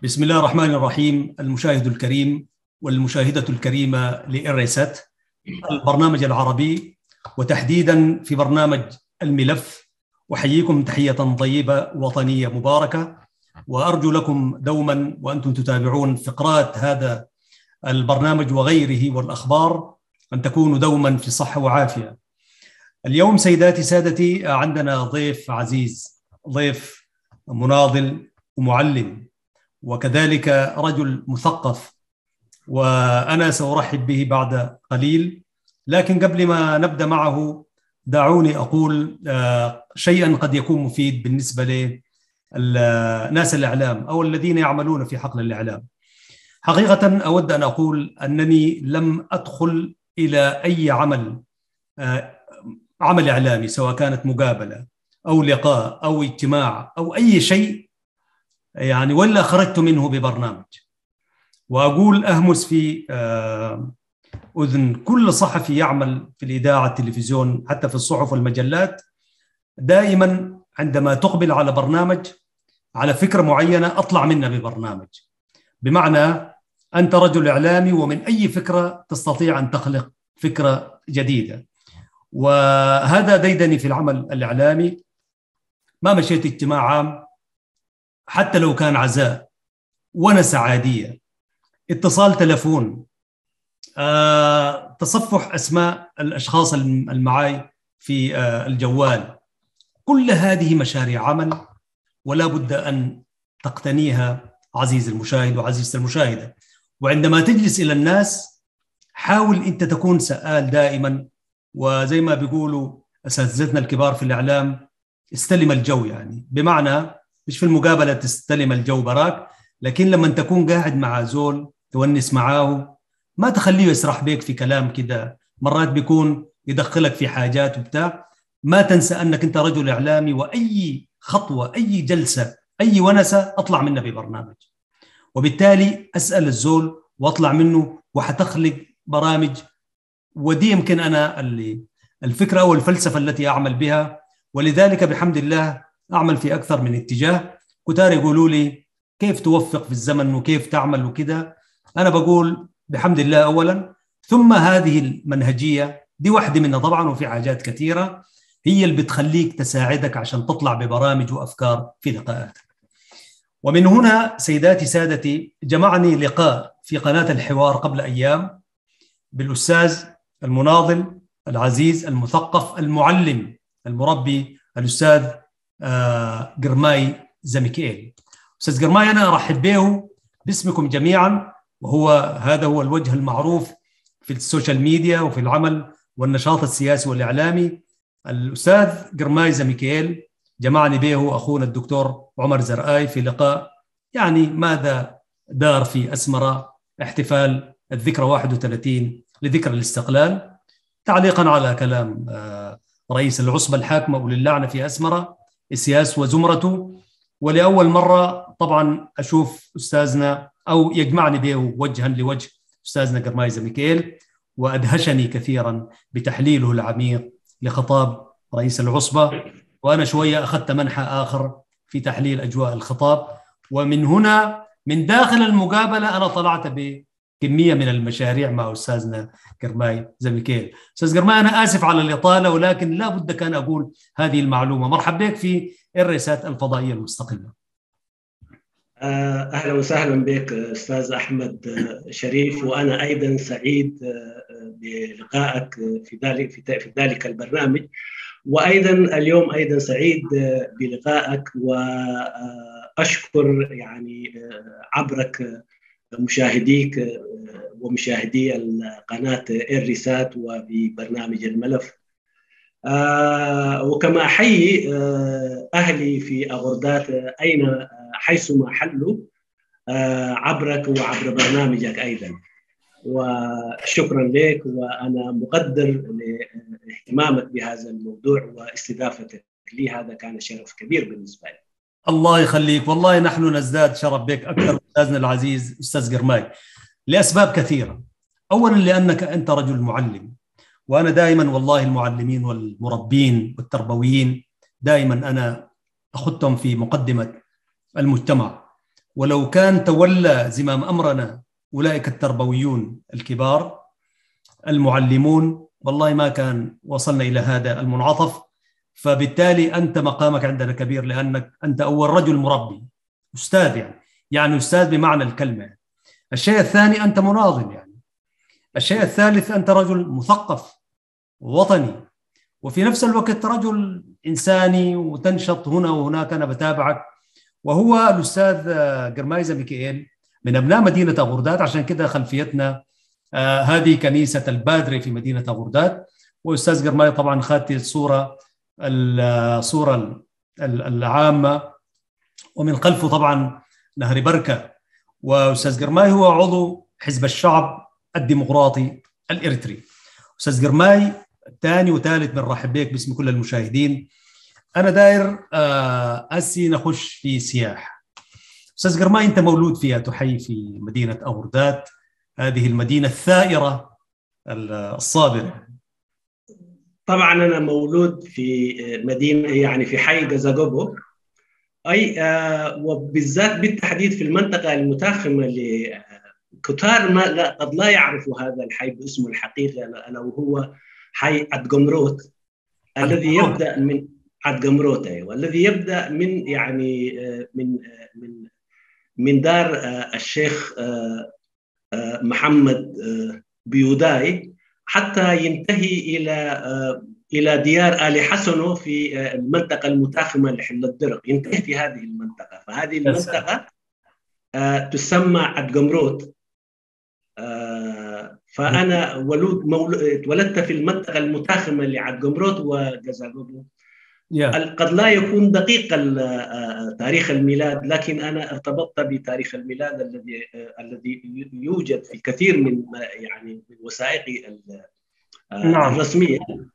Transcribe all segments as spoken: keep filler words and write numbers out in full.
بسم الله الرحمن الرحيم. المشاهد الكريم والمشاهدة الكريمة لإريسات البرنامج العربي، وتحديدا في برنامج الملف، أحييكم تحية طيبة وطنية مباركة، وأرجو لكم دوما وأنتم تتابعون فقرات هذا البرنامج وغيره والأخبار أن تكونوا دوما في صحة وعافية. اليوم سيداتي سادتي عندنا ضيف عزيز، ضيف مناضل ومعلم وكذلك رجل مثقف، وأنا سأرحب به بعد قليل. لكن قبل ما نبدأ معه دعوني أقول شيئا قد يكون مفيد بالنسبة لناس الإعلام أو الذين يعملون في حقل الإعلام. حقيقة أود أن أقول أنني لم أدخل إلى أي عمل عمل إعلامي، سواء كانت مقابلة أو لقاء أو اجتماع أو أي شيء، يعني ولا خرجت منه ببرنامج. وأقول أهمس في أذن كل صحفي يعمل في الإذاعة، التلفزيون، حتى في الصحف والمجلات، دائما عندما تقبل على برنامج، على فكرة معينة، أطلع منها ببرنامج. بمعنى أنت رجل إعلامي، ومن أي فكرة تستطيع أن تخلق فكرة جديدة. وهذا ديدني في العمل الإعلامي. ما مشيت اجتماع عام حتى لو كان عزاء، ونسة عادية، اتصال تلفون، آه، تصفح أسماء الأشخاص المعاي في آه، الجوال، كل هذه مشاريع عمل، ولا بد أن تقتنيها عزيز المشاهد وعزيزة المشاهدة. وعندما تجلس إلى الناس حاول أنت تكون سآل دائما، وزي ما بيقولوا أساتذتنا الكبار في الإعلام، استلم الجو. يعني بمعنى مش في المقابلة تستلم الجو براك، لكن لما تكون قاعد مع زول تونس معاه، ما تخليه يسرح بيك في كلام كده، مرات بيكون يدخلك في حاجات وبتاع. ما تنسى أنك أنت رجل إعلامي، وأي خطوة، أي جلسة، أي ونسة أطلع منها ببرنامج. وبالتالي أسأل الزول وأطلع منه، وحتخلق برامج. ودي يمكن أنا اللي الفكرة أو الفلسفة التي أعمل بها. ولذلك بحمد الله أعمل في أكثر من اتجاه. كتار يقولوا لي كيف توفق في الزمن وكيف تعمل وكذا. أنا بقول بحمد الله أولا، ثم هذه المنهجية دي واحدة منها طبعا، وفي حاجات كثيرة هي اللي بتخليك تساعدك عشان تطلع ببرامج وأفكار في لقاءاتك. ومن هنا سيداتي سادتي جمعني لقاء في قناة الحوار قبل أيام بالأستاذ المناضل العزيز المثقف المعلم المربي الأستاذ قرماي زميكيل. أستاذ قرماي، أنا أرحب به باسمكم جميعا، وهو هذا هو الوجه المعروف في السوشيال ميديا وفي العمل والنشاط السياسي والإعلامي. الأستاذ قرماي زميكيل جمعني به أخونا الدكتور عمر زرآي في لقاء، يعني ماذا دار في أسمرة، احتفال الذكرى واحد وثلاثين لذكرى الاستقلال، تعليقا على كلام رئيس العصبة الحاكمة وللعنة في أسمرة السياس وزمرته. ولأول مرة طبعا أشوف أستاذنا أو يجمعني به وجها لوجه أستاذنا قرماي زميكيل، وأدهشني كثيرا بتحليله العميق لخطاب رئيس العصبة. وأنا شوية أخذت منحى آخر في تحليل أجواء الخطاب. ومن هنا من داخل المقابلة أنا طلعت بكمية من المشاريع مع أستاذنا قرماي زميكيل. أستاذ قرماي، أنا آسف على الإطالة، ولكن لا بد كان أقول هذه المعلومة. مرحبا بك في الرئاسات الفضائية المستقلة. أهلا وسهلا بك أستاذ أحمد شريف، وأنا أيضا سعيد بلقائك في ذلك في ذلك البرنامج، وأيضا اليوم أيضا سعيد بلقائك، وأشكر يعني عبرك مشاهديك ومشاهدي القناة الرسات وببرنامج الملف. آه وكما أحيي آه أهلي في أغردات أين حيثما حلوا آه عبرك وعبر برنامجك أيضا، وشكرا لك، وأنا مقدر لاهتمامك بهذا الموضوع واستضافتك لي. هذا كان شرف كبير بالنسبة لي. الله يخليك، والله نحن نزداد شرف بك أكثر أستاذنا العزيز أستاذ قرماي، لأسباب كثيرة. أولا لأنك أنت رجل معلم، وأنا دائما والله المعلمين والمربين والتربويين دائما أنا أخذتهم في مقدمة المجتمع، ولو كان تولى زمام أمرنا أولئك التربويون الكبار المعلمون والله ما كان وصلنا إلى هذا المنعطف. فبالتالي أنت مقامك عندنا كبير، لأنك أنت أول رجل مربي، أستاذ يعني يعني أستاذ بمعنى الكلمة. الشيء الثاني أنت مناضل يعني. الشيء الثالث أنت رجل مثقف وطني، وفي نفس الوقت رجل إنساني وتنشط هنا وهناك. أنا بتابعك. وهو الأستاذ جرمايزة ميكائيل من أبناء مدينة أغرداد، عشان كده خلفيتنا آه هذه كنيسة البادري في مدينة أغرداد. وأستاذ جرماي طبعا خدت الصورة الصورة العامة، ومن خلفه طبعا نهر بركة. وأستاذ جرماي هو عضو حزب الشعب الديمقراطي الإريتري. أستاذ جرماي ثاني وثالث بنرحب بك باسم كل المشاهدين. أنا داير آه أسي نخش في سياح. أستاذ جرماي، أنت مولود فيها تحي في مدينة أغرداد، هذه المدينة الثائرة الصابرة. طبعا أنا مولود في مدينة يعني في حي جازاغوبو، أي آه وبالذات بالتحديد في المنطقة المتاخمة اللي كتار ما لا قد لا يعرفوا هذا الحي باسمه الحقيقي، ألا وهو حي عدقمروت، الذي يبدأ من عدقمروت أيوة الذي يبدأ من يعني من من من دار الشيخ محمد بيوداي حتى ينتهي إلى إلى ديار آل حسنو في المنطقة المتاخمة لحل الدرق، ينتهي في هذه المنطقة. فهذه المنطقة تسمى عدقمروت. فأنا ولود مولود ولدت في المنطقة المتاخمة لعدقمروت وجازاغوبو. yeah. قد لا يكون دقيق تاريخ الميلاد، لكن أنا ارتبطت بتاريخ الميلاد الذي الذي يوجد في كثير من يعني وثائقي الرسمية،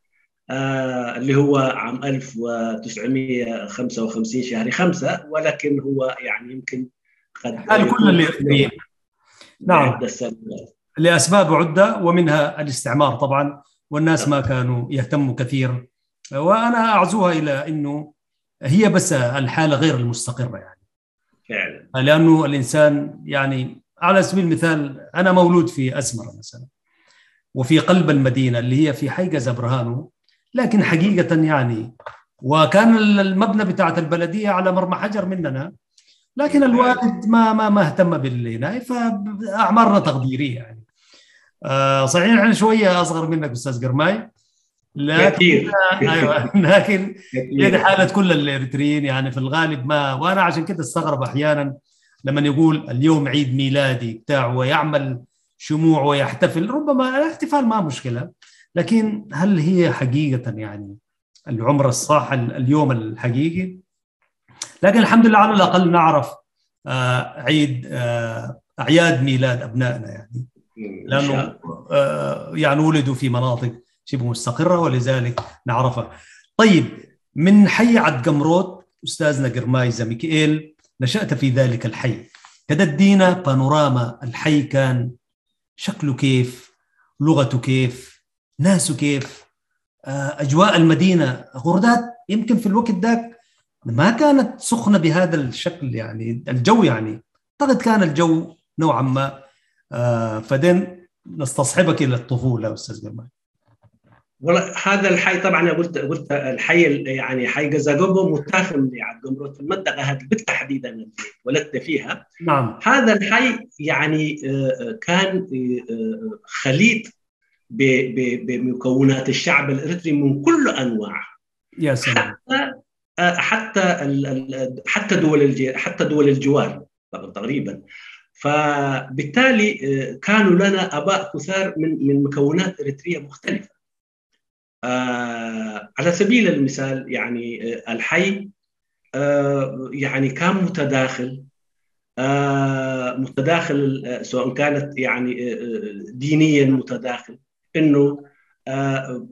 اللي هو عام ألف وتسعمائة وخمسة وخمسين شهر خمسة، ولكن هو يعني يمكن قد كل اللي نعم لأسباب عدة، ومنها الاستعمار طبعا، والناس ما كانوا يهتموا كثير. وأنا أعزوها إلى أنه هي بس الحالة غير المستقرة يعني فعلا، لأنه الإنسان يعني على سبيل المثال أنا مولود في أسمرة مثلا، وفي قلب المدينة اللي هي في حي جازابرهانو، لكن حقيقة يعني وكان المبنى بتاعت البلدية على مرمى حجر مننا، لكن الوالد ما ما ما اهتم بالهناية، فأعمارنا تقديرية يعني. آه صحيح احنا شوية أصغر منك أستاذ جرماي، لكن ايوه لكن هذه حاله كل الاريتريين يعني في الغالب. ما وانا عشان كده استغرب احيانا لما يقول اليوم عيد ميلادي بتاعه ويعمل شموع ويحتفل. ربما الاحتفال ما مشكله، لكن هل هي حقيقه يعني العمر الصح اليوم الحقيقي؟ لكن الحمد لله على الاقل نعرف آه عيد آه اعياد ميلاد ابنائنا يعني، لانه آه يعني ولدوا في مناطق شبه مستقرة ولذلك نعرفها. طيب، من حي عدقمروت أستاذنا جرمايزة ميكائيل، نشأت في ذلك الحي، كده ادينا بانوراما الحي، كان شكله كيف، لغته كيف، ناسه كيف، أجواء المدينة. أغرداد يمكن في الوقت ذاك ما كانت سخنة بهذا الشكل يعني، الجو يعني أعتقد كان الجو نوعا ما. فدين نستصحبك إلى الطفولة أستاذ جرماي. والله هذا الحي طبعا قلت قلت الحي يعني حي جازاغوبو متاخم لعدقمروت في المنطقه هذه بالتحديد اللي ولدت فيها. نعم. هذا الحي يعني كان خليط بمكونات الشعب الاريتري من كل انواعه. يا سلام. حتى حتى حتى دول حتى دول الجوار تقريبا. فبالتالي كانوا لنا اباء كثار من من مكونات اريتريه مختلفه. آه على سبيل المثال يعني آه الحي آه يعني كان متداخل آه متداخل آه سواء كانت يعني آه دينيا متداخل، انه آه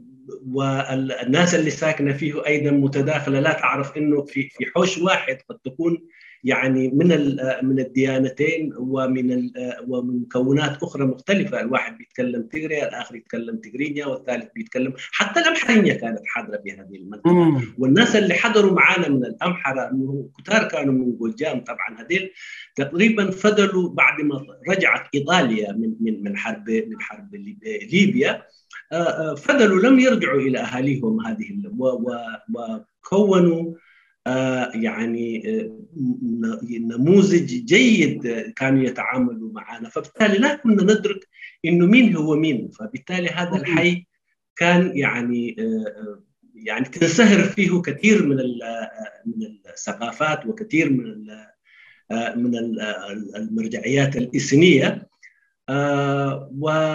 والناس اللي ساكنه فيه ايضا متداخله، لا تعرف انه في في حوش واحد قد تكون يعني من من الديانتين ومن ومن مكونات اخرى مختلفه، الواحد بيتكلم تجري، الاخر يتكلم تجرينيا، والثالث بيتكلم حتى الامحريه كانت حاضره بهذه المنطقه. والناس اللي حضروا معانا من الامحره انه كتار كانوا من جولجام، طبعا هذيل تقريبا فضلوا بعد ما رجعت ايطاليا من من من حرب من حرب ليبيا، فضلوا لم يرجعوا الى اهاليهم هذه، وكونوا آه يعني آه نموذج جيد كانوا يتعاملوا معنا، فبالتالي لا كنا ندرك انه مين هو مين. فبالتالي هذا الحي كان يعني آه يعني تنسهر فيه كثير من من الثقافات وكثير من من المرجعيات الإثنية، آه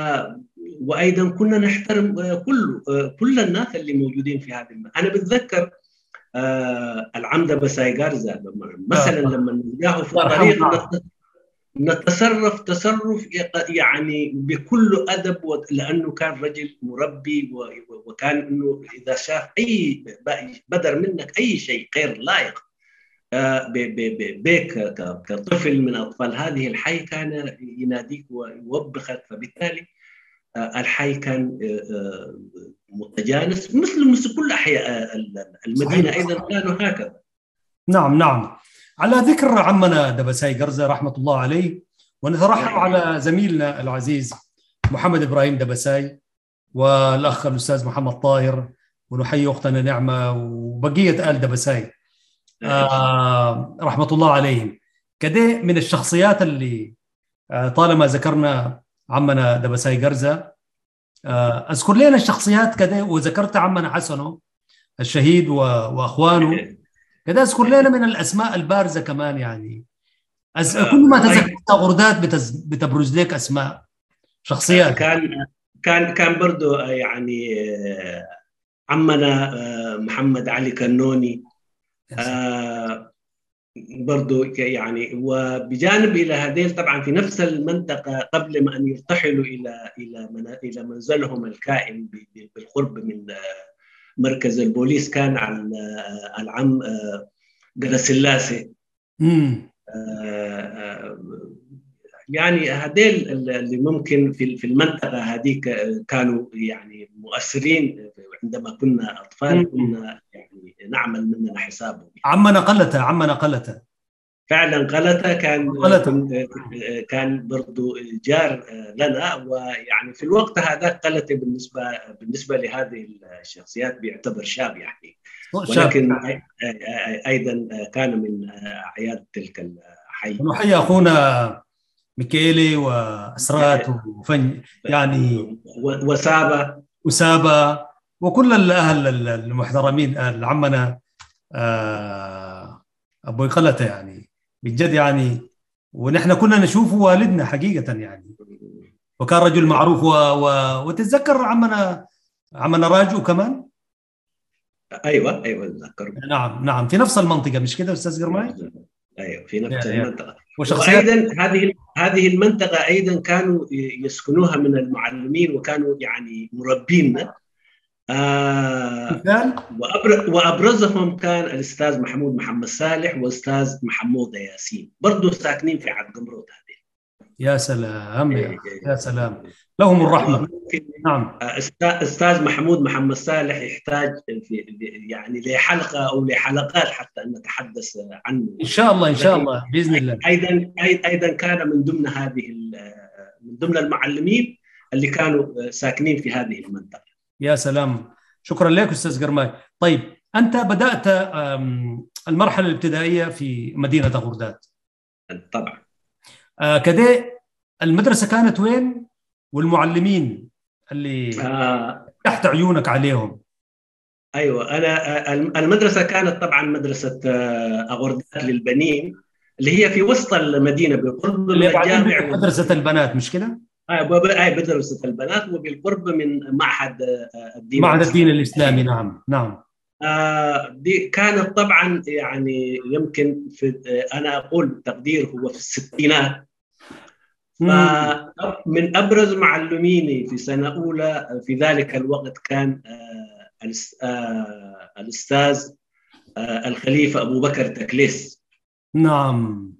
وايضا كنا نحترم كل كل الناس اللي موجودين في هذه المدينة. انا بتذكر آه العمده بساي غارزا مثلا لما نلقاه في الطريق نتصرف تصرف يعني بكل ادب، لانه كان رجل مربي، وكان انه اذا شاف اي بدر منك اي شيء غير لائق آه بك كطفل من اطفال هذه الحي كان يناديك ويوبخك. فبالتالي الحي كان متجانس مثل مثل كل احياء المدينه. صحيح. ايضا كانوا هكذا. نعم نعم. على ذكر عمنا دبساي غرزة رحمه الله عليه، ونترحم نعم. على زميلنا العزيز محمد ابراهيم دبساي والاخ الاستاذ محمد طاهر، ونحيي اختنا نعمه وبقيه ال دبساي نعم. آه رحمه الله عليهم. كده من الشخصيات اللي آه طالما ذكرنا عمنا دبساي غرزة، أذكر لنا الشخصيات كده، وذكرت عمنا حسنو الشهيد وأخوانه كده، أذكر لنا من الأسماء البارزة كمان. يعني أز... كل ما تذكرت غردات بتز... بتبرز لك أسماء شخصيات. كان كان كان برضو يعني عمنا محمد علي كنوني برضو يعني. وبجانب الى هذيل طبعا في نفس المنطقه قبل ما ان يرتحلوا الى الى الى منزلهم الكائن بالقرب من مركز البوليس كان على العم جراسلاسي. امم يعني هذيل اللي ممكن في في المنطقه هذيك كانوا يعني مؤثرين. عندما كنا اطفال كنا يعني نعمل مننا حسابهم. عمنا قلته عمنا قلته فعلا قلته كان قلته. كان برضو جار لنا، ويعني في الوقت هذا قلته بالنسبه بالنسبه لهذه الشخصيات بيعتبر شاب يعني، ولكن ايضا كان من اعياد تلك الحي. نحيي اخونا ميكيلي واسرات وفن يعني وسابا وسابا وكل الاهل المحترمين، اهل عمنا ابو قلته يعني بجد يعني. ونحن كنا نشوفه والدنا حقيقه يعني، وكان رجل معروف. و... و... وتتذكر عمنا عمنا راجو كمان. ايوه ايوه اتذكر. نعم نعم، في نفس المنطقه مش كده استاذ قرماي؟ ايوه في نفس يعني المنطقه. وشخصيات وايضا هذه هذه المنطقه ايضا كانوا يسكنوها من المعلمين، وكانوا يعني مربينا. آه وابرزهم كان الاستاذ محمود محمد صالح واستاذ محمود ياسين، برضه ساكنين في عبد قمروت هذه. يا سلام يا, يا سلام، لهم الرحمه. نعم. استاذ محمود محمد صالح يحتاج في يعني لحلقه او لحلقات حتى ان نتحدث عنه ان شاء الله ان شاء الله باذن الله. ايضا ايضا كان من ضمن هذه من ضمن المعلمين اللي كانوا ساكنين في هذه المنطقه. يا سلام، شكرا لك استاذ قرماي. طيب انت بدات المرحله الابتدائيه في مدينه غردات طبعا. آه كده المدرسه كانت وين والمعلمين اللي آه تحت عيونك عليهم؟ ايوه انا المدرسه كانت طبعا مدرسه غردات للبنين اللي هي في وسط المدينه بالقرب من الجامع. مدرسه البنات مش كده؟ اي مدرسه البنات وبالقرب من معهد الدين معهد الدين الاسلامي. نعم نعم. آه دي كانت طبعا يعني يمكن في انا اقول بالتقدير هو في الستينات. فمن ابرز معلميني في سنه اولى في ذلك الوقت كان آه آه الاستاذ آه الخليفه ابو بكر تكليس. نعم.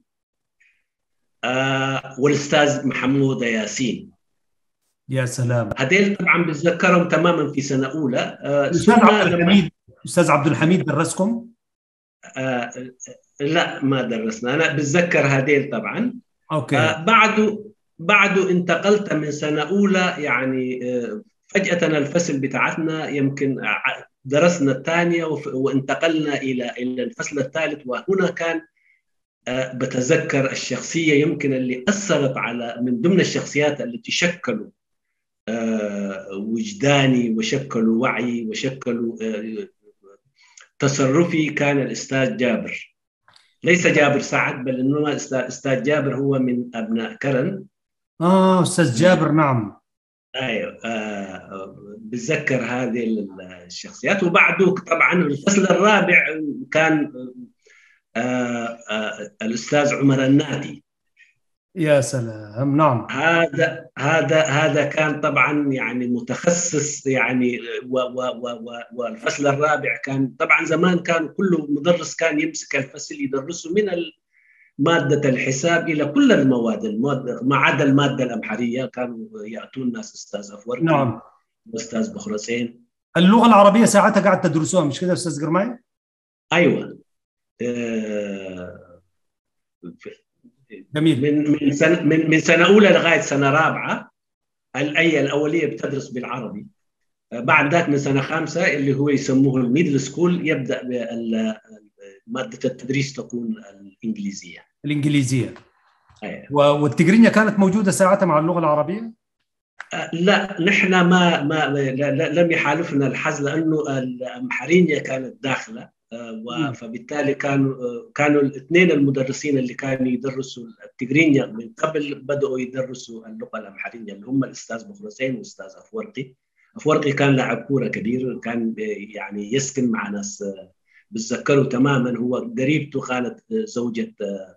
آه والاستاذ محمود ياسين. يا سلام. هذيل طبعا بتذكرهم تماما في سنه اولى. آه الاستاذ ثم عبد لما الحميد، استاذ عبد الحميد درسكم؟ آه لا ما درسنا، انا بتذكر هذيل طبعا. اوكي. آه بعده بعده انتقلت من سنه اولى، يعني آه فجاه الفصل بتاعتنا يمكن درسنا الثانيه وانتقلنا الى الى الفصل الثالث، وهنا كان آه بتذكر الشخصيه يمكن اللي اثرت على من ضمن الشخصيات التي شكلوا وجداني وشكلوا وعي وشكلوا تصرفي، كان الأستاذ جابر. ليس جابر سعد، بل إنما الأستاذ جابر هو من أبناء كرن. آه أستاذ جابر، نعم. أيوة. آه بتذكر هذه الشخصيات. وبعده طبعا الفصل الرابع كان آه آه الأستاذ عمر الناتي. يا سلام، نعم. هذا هذا هذا كان طبعا يعني متخصص، يعني و و و والفصل الرابع كان طبعا زمان كان كل مدرس كان يمسك الفصل يدرسه من مادة الحساب إلى كل المواد، المادة ما عدا المادة الأمحرية كانوا يأتون الناس أستاذ أفورقي، نعم، أستاذ بخرسين. اللغة العربية ساعتها قاعد تدرسوها مش كده أستاذ قرماي؟ أيوة. آه جميل. من من سنة من من سنة أولى لغاية سنة رابعة الأي الأولية بتدرس بالعربي. بعد ذاك من سنة خامسة اللي هو يسموه الميدل سكول يبدأ مادة التدريس تكون الإنجليزية. الإنجليزية. أيه. والتجرينية كانت موجودة ساعتها مع اللغة العربية؟ لا، نحن ما ما لم يحالفنا الحظ، لأنه الأمحرينية كانت داخلة، فبالتالي كانوا كانوا الاثنين المدرسين اللي كانوا يدرسوا التجرينية من قبل بدأوا يدرسوا اللغة الأمحرية، اللي هم الأستاذ بخرسين والأستاذ أفورقي. أفورقي كان لاعب كورة كبير، كان يعني يسكن مع ناس بتذكروا تماما، هو قريبته كانت زوجة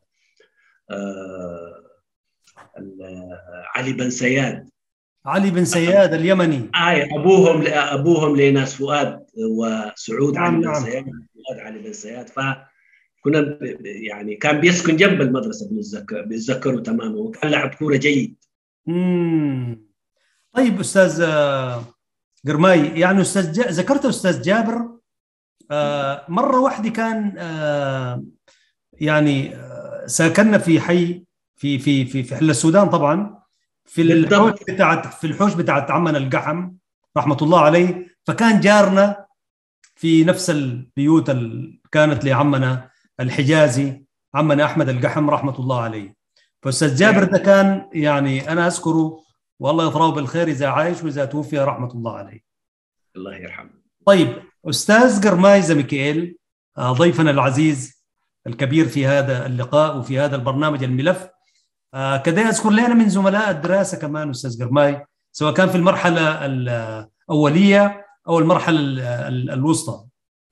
علي بن سياد. علي بن سياد اليمني. آه أبوهم أبوهم لناس فؤاد وسعود. نعم. علي بن نعم. سياد فؤاد علي بن سياد. فكنا يعني كان بيسكن جنب المدرسة، بنتذكر بيتذكروا تماما، وكان لاعب كورة جيد. امم طيب أستاذ قرماي، يعني أستاذ جا... ذكرت أستاذ جابر آه مرة واحدة كان آه يعني آه ساكننا في حي في في في في حل السودان طبعا، في الحوش بتاعت في الحوش بتاعت عمنا القحم رحمة الله عليه، فكان جارنا في نفس البيوت اللي كانت لعمنا الحجازي عمنا أحمد القحم رحمة الله عليه. فأستاذ جابر ده كان يعني أنا أذكره والله يطراه بالخير إذا عايش وإذا توفي رحمة الله عليه. الله يرحمه. طيب أستاذ قرماي زميكيل، ضيفنا العزيز الكبير في هذا اللقاء وفي هذا البرنامج الملف، كده أذكر لنا من زملاء الدراسة كمان أستاذ قرماي، سواء كان في المرحلة الأولية أو المرحلة الوسطى.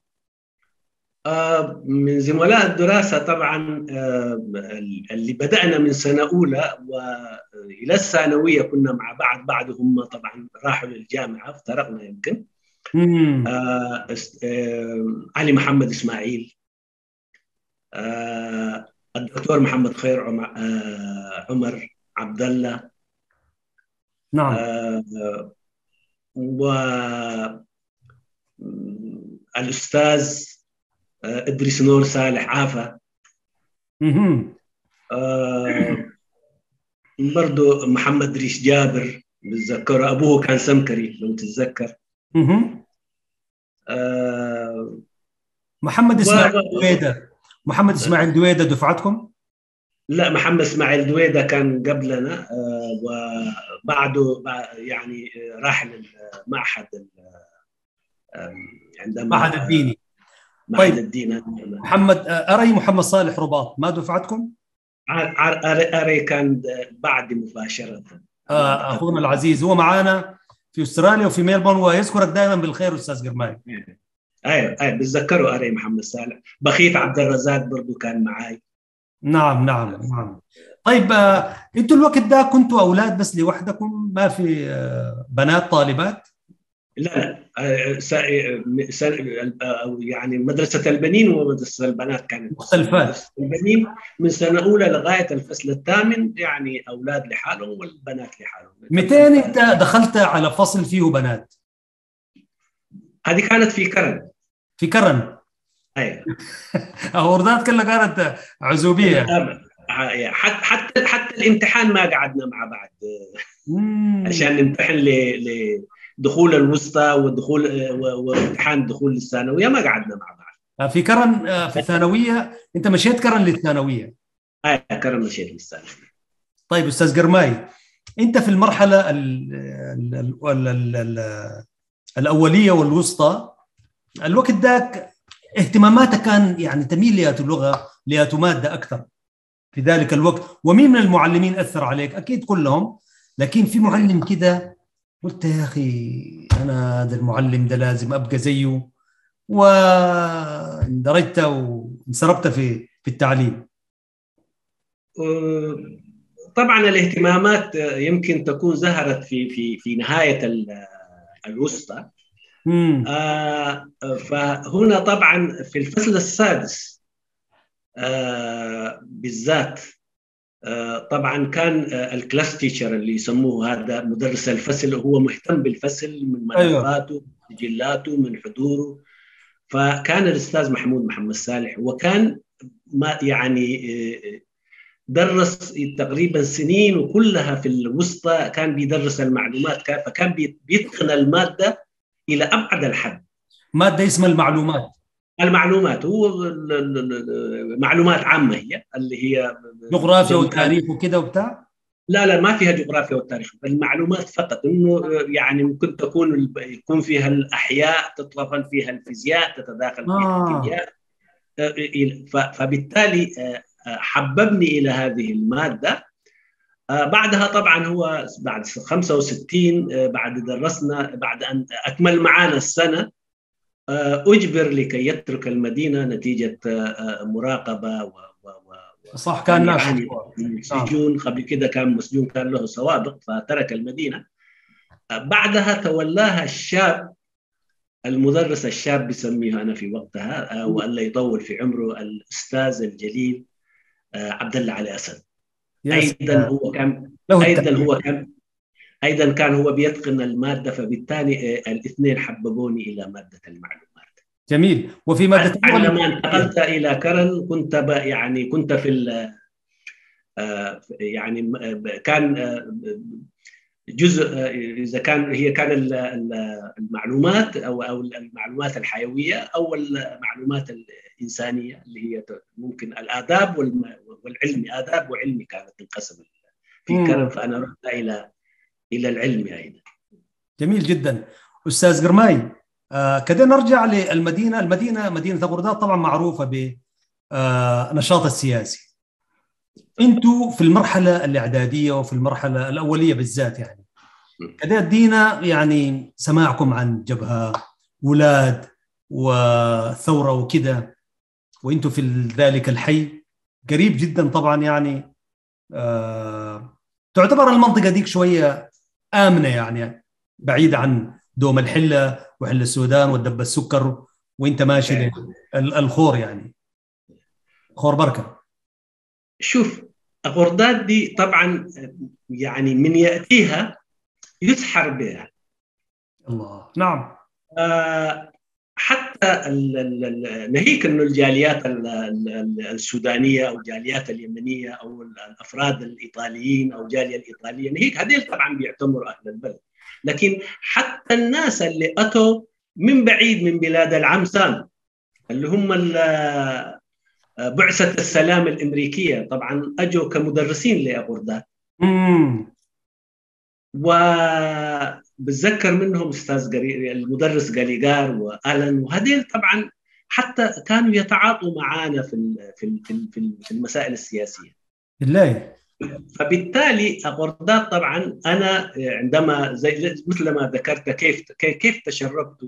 من زملاء الدراسة طبعا اللي بدأنا من سنة أولى وإلى الثانوية كنا مع بعض، بعضهم طبعا راحوا للجامعة افترقنا يمكن. آه آه علي محمد إسماعيل، آه الدكتور محمد خير عمر, آه عمر عبد الله. نعم. آه والأستاذ آه إدريس نور صالح عافا. آه برضو محمد ريش جابر بتذكره، أبوه كان سمكري لو تتذكر. آه محمد اسماعيل و... دويدة. محمد اسماعيل دويدة دفعتكم؟ لا، محمد اسماعيل دويدة كان قبلنا، آه وبعده يعني راح للمعهد عندما معهد الديني. معهد الدين. محمد أري محمد صالح رباط ما دفعتكم؟ أري كان بعد مباشرة. آه أخونا العزيز هو معانا في أستراليا وفي ميلبورن، ويذكرك دائما بالخير أستاذ قرماي. ايوه ايوه بتذكروا اري محمد صالح. بخيت عبد الرزاق برضو كان معاي. نعم نعم نعم. طيب آه، انتوا الوقت ده كنتوا اولاد بس لوحدكم، ما في آه، بنات طالبات؟ لا لا س... س... يعني مدرسة البنين ومدرسة البنات كانت مختلفات. مدرسة البنين من سنة أولى لغاية الفصل الثامن يعني أولاد لحالهم والبنات لحالهم. مئتين أنت دخلت على فصل فيه بنات؟ هذه كانت في كرن. في كرن. أي. أوردات كلها كانت عزوبية. حتى حتى حتى الامتحان ما قعدنا مع بعض عشان نمتحن لدخول الوسطى ودخول وامتحان دخول للثانوية، ما قعدنا مع بعض. في كرن في الثانوية أنت مشيت كرن للثانوية؟ أي كرن مشيت للثانوية. طيب أستاذ قرماي، أنت في المرحلة ال ال ال ال ال الأولية والوسطى الوقت ذاك اهتماماتك كان يعني تميل لهذه اللغة لهذه مادة أكثر في ذلك الوقت، ومين من المعلمين أثر عليك؟ أكيد كلهم، لكن في معلم كده قلت يا أخي أنا هذا المعلم ده لازم أبقى زيه، واندرجت وانصرفت في في التعليم؟ طبعا الاهتمامات يمكن تكون ظهرت في في في نهاية الوسطى. آه فهنا طبعا في الفصل السادس آه بالذات آه طبعا كان آه الكلاس تيشر اللي يسموه هذا مدرس الفصل، هو مهتم بالفصل من ملفاته من سجلاته من حضوره. فكان الأستاذ محمود محمد صالح، وكان ما يعني آه درس تقريبا سنين وكلها في الوسطى كان بيدرس المعلومات، فكان بيتقن المادة إلى أبعد الحد. مادة اسمها المعلومات. المعلومات هو معلومات عامة، هي اللي هي جغرافيا وتاريخ وكده وبتاع. لا لا ما فيها جغرافيا والتاريخ، المعلومات فقط. إنه يعني ممكن تكون يكون فيها الأحياء، تتطرفن فيها الفيزياء، تتداخل فيها آه. الكيمياء. فبالتالي حببني إلى هذه المادة. بعدها طبعا هو بعد خمسة وستين بعد درسنا، بعد أن أكمل معانا السنة أجبر لكي يترك المدينة نتيجة مراقبة و و صح كان يعني سجون. قبل كده كان مسجون كان له سوابق، فترك المدينة. بعدها تولاها الشاب المدرس الشاب بسميه أنا في وقتها والله يطول في عمره، الأستاذ الجليل عبد الله علي أسد. أيضا هو كان أيضا هو كان أيضا كان هو بيتقن المادة، فبالتالي الاثنين حببوني إلى مادة المعلومات. جميل. وفي مادة لما انتقلت إلى كرن كنت يعني كنت في ال يعني كان جزء، إذا كان هي كان المعلومات أو أو المعلومات الحيوية أو المعلومات الإنسانية اللي هي ممكن الآداب والعلم، آداب وعلمي كانت تنقسم في كرن، فأنا رحت إلى إلى العلم أيضا. جميل جدا. أستاذ قرماي، آه كده نرجع للمدينة. المدينة مدينة أغرداد طبعا معروفة بالنشاط السياسي. أنتوا في المرحلة الإعدادية وفي المرحلة الأولية بالذات يعني كده ادينا يعني سماعكم عن جبهة ولاد وثورة وكده، وأنتوا في ذلك الحي قريب جدا طبعا يعني آه تعتبر المنطقة ديك شوية آمنة يعني بعيدة عن دوم الحلة وحل السودان والدب السكر، وانت ماشي الخور يعني خور بركة. شوف أغرداد دي طبعا يعني من يأتيها يسحر بها. الله. نعم. آه حتى ناهيك انه الجاليات السودانيه او الجاليات اليمنيه او الافراد الايطاليين او الجاليه الايطاليه، ناهيك هذول طبعا بيعتبروا اهل البلد، لكن حتى الناس اللي اتوا من بعيد من بلاد العمسان اللي هم بعثه السلام الامريكيه طبعا اجوا كمدرسين لاغرداد. امم وبتذكر منهم استاذ المدرس جاليجار والن، وهذول طبعا حتى كانوا يتعاطوا معنا في في في في المسائل السياسيه. بالله. فبالتالي أغرداد طبعا انا عندما زي مثل ما ذكرت كيف كيف تشربت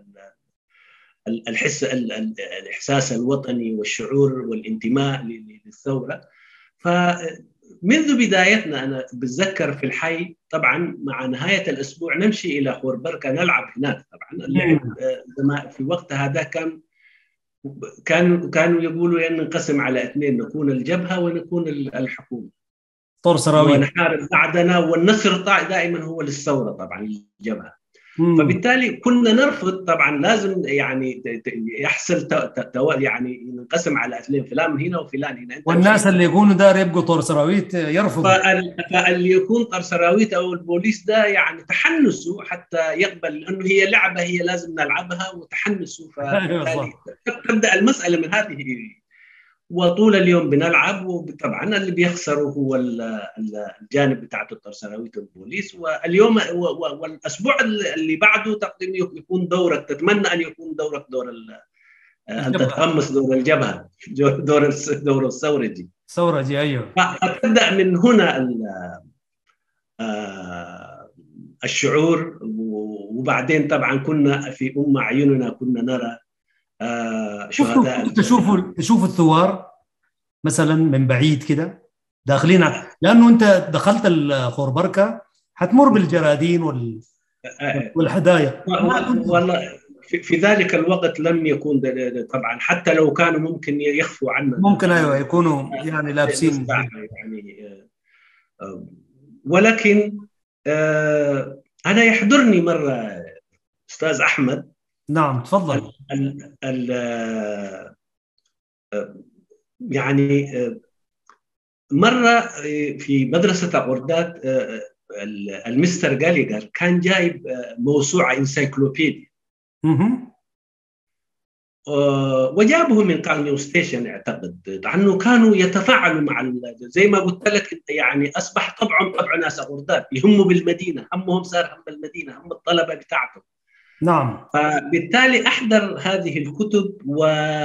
الحس الاحساس الوطني والشعور والانتماء للثوره، ف منذ بدايتنا أنا بتذكر في الحي طبعا مع نهاية الأسبوع نمشي إلى خوربركة نلعب هناك. طبعا اللعب في وقت هذا كان كانوا كانوا يقولوا أن ننقسم على اثنين، نكون الجبهة ونكون الحكومة طور سراويل ونحارب بعدنا، والنصر دائما هو للثورة طبعا الجبهة. فبالتالي كنا نرفض طبعا، لازم يعني يحصل يعني ننقسم على اثنين، فلان من هنا وفلان هنا. والناس اللي يكونوا دار يبقوا طور سراويت يرفضوا، فاللي يكون طور سراويت او البوليس ده يعني تحنسوا حتى يقبل انه هي لعبه هي لازم نلعبها، وتحنسوا. فبالتالي تبدا المساله من هذه، وطول اليوم بنلعب، وطبعا اللي بيخسروا هو الجانب بتاع الطرسراويت والبوليس. واليوم والاسبوع اللي بعده تقديم يكون دورك، تتمنى ان يكون دورك دور ان تتقمص دور الجبهه، دور دور الثورجي ثورجي. ايوه. فتبدا من هنا الشعور. وبعدين طبعا كنا في ام اعيننا كنا نرى آه شهداء. تشوفوا تشوفوا الثوار مثلا من بعيد كده داخلين، لانه انت دخلت الخوربركه حتمر بالجرادين وال والحدايا. والله في, في ذلك الوقت لم يكون طبعا، حتى لو كانوا ممكن يخفوا عنا، ممكن ايوه يكونوا يعني لابسين يعني. ولكن آه انا يحضرني مره استاذ احمد. نعم تفضل. ال ال يعني مرة في مدرسة أوردات المستر جاليجر كان جايب موسوعة انسايكلوبيديا، وجابه من كالنيو ستيشن اعتقد، عنه كانوا يتفاعلوا مع زي ما قلت لك، يعني أصبح طبعهم طبع ناس أوردات، يهموا بالمدينة، همهم صار هم المدينة، هم الطلبة بتاعتهم. نعم. فبالتالي أحضر هذه الكتب، و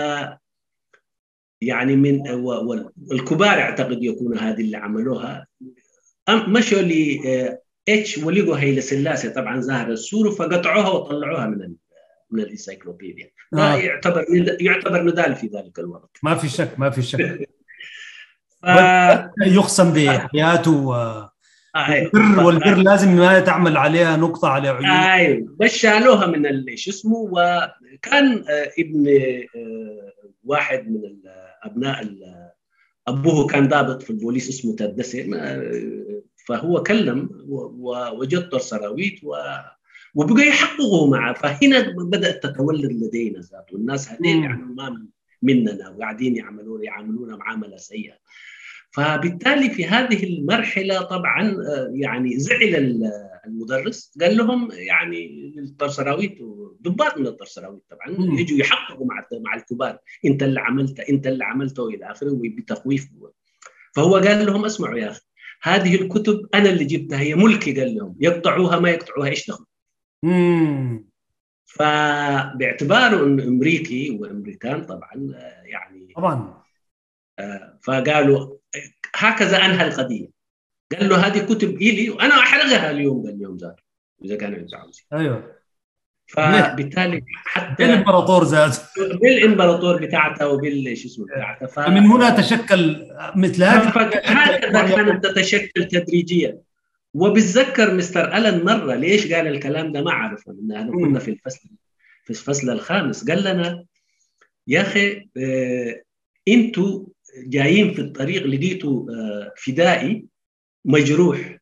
يعني من والكبار اعتقد يكونوا هذه اللي عملوها، مشوا ل اتش ولقوا هيلا سلاسي طبعا ظاهر السور، فقطعوها وطلعوها من من الانسايكلوبيديا. ده آه. يعتبر يعتبر نضال في ذلك الوقت، ما في شك ما في شك. ف... يقسم بحياته و... والبر والبر لازم ما تعمل عليها نقطة على عيون. ايوه بس شالوها من شو اسمه. وكان ابن واحد من الابناء ابوه كان ضابط في البوليس اسمه تدسي، فهو كلم ووجد طور سراويت وبقى يحققوا معه. فهنا بدات تتولد لدينا ذات، والناس هذين يعني ما مننا وقاعدين يعملون يعاملونا معامله سيئه. فبالتالي في هذه المرحله طبعا يعني زعل المدرس، قال لهم يعني الطرسراويت ضباط من الطرسراويت طبعا يجوا يحققوا مع مع الكبار، انت اللي عملت انت اللي عملته الى اخره، وبتخويف. فهو قال لهم اسمعوا يا اخي، هذه الكتب انا اللي جبتها، هي ملكي. قال لهم يقطعوها ما يقطعوها ايش دخل. امم فباعتباره انه امريكي وامريكان طبعا يعني طبعا آه فقالوا هكذا انهى القضيه. قال له هذه كتب إلي وأنا أحرقها اليوم. قال اليوم زار إذا كانوا يتعاوزين. أيوه. فبالتالي حتى بالإمبراطور ذات بالإمبراطور بتاعته وبالش اسمه بتاعته. ف... فمن هنا تشكل مثل هذه. هكذا كانت تتشكل تدريجيا. وبتذكر مستر ألن مرة ليش قال الكلام ده ما أعرف، إنه كنا في الفصل في الفصل الخامس، قال لنا يا أخي آه أنتوا جايين في الطريق لقيتوا آه فدائي مجروح،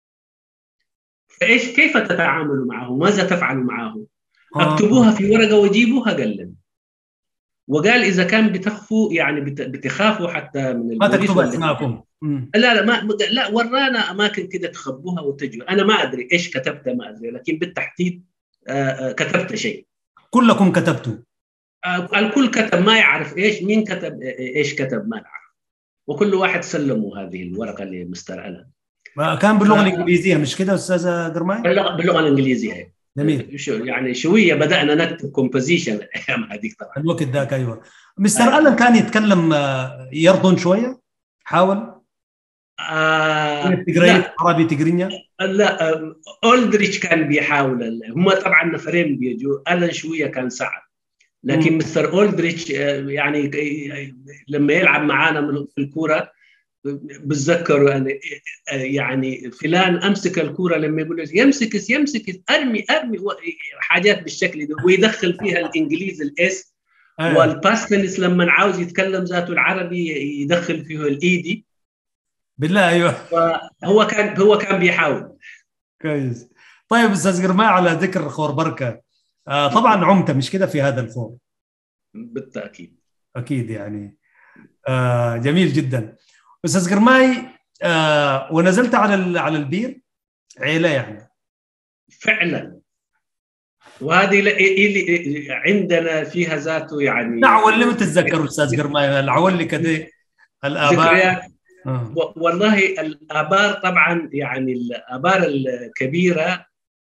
فايش كيف تتعاملوا معه؟ ماذا تفعلوا معه؟ اكتبوها في ورقه وجيبوها. قال لنا، وقال اذا كان بتخفوا يعني بتخافوا حتى من ما تكتبوا اسماءكم. لا لا ما لا ورانا اماكن كده تخبوها وتجوا. انا ما ادري ايش كتبت، ما ادري، لكن بالتحديد كتبت شيء. كلكم كتبتوا؟ الكل كتب، ما يعرف ايش مين كتب ايش كتب ما نعرف. وكل واحد سلموا هذه الورقه لمستر ألن. كان باللغه الانجليزيه مش كده استاذه قرماي؟ باللغه باللغه الانجليزيه. جميل. شو يعني شويه بدانا نكتب كومبوزيشن الايام هذيك طبعا الوقت ذاك. ايوه. مستر آه. ألن كان يتكلم يرضن شويه، حاول آه لا عربي تقرينيا. لا آه اولدريتش كان بيحاول. هم طبعا نفرين بيجوا، ألن شويه كان صعب، لكن م. مستر اولدريتش آه يعني لما يلعب معانا في الكوره بتذكروا أنا يعني فلان أمسك الكرة لما يقول يمسك يمسك أرمي أرمي حاجات بالشكل ده، ويدخل فيها الإنجليزي الإس، والباستنس لما عاوز يتكلم ذاته العربي يدخل فيه الإيدي. بالله أيوه. هو كان هو كان بيحاول. كويس. طيب أستاذ قرماي، على ذكر خور بركة، آه طبعا عمت مش كده في هذا الخور؟ بالتأكيد. أكيد يعني. آه جميل جدا. أستاذ قرماي، آه ونزلت على على البير عيلة يعني فعلا، وهذه اللي عندنا فيها ذاته يعني. العول اللي متتذكروا أستاذ قرماي، العول اللي كده الآباء. ذكريات. آه. والله الآبار طبعا يعني الآبار الكبيرة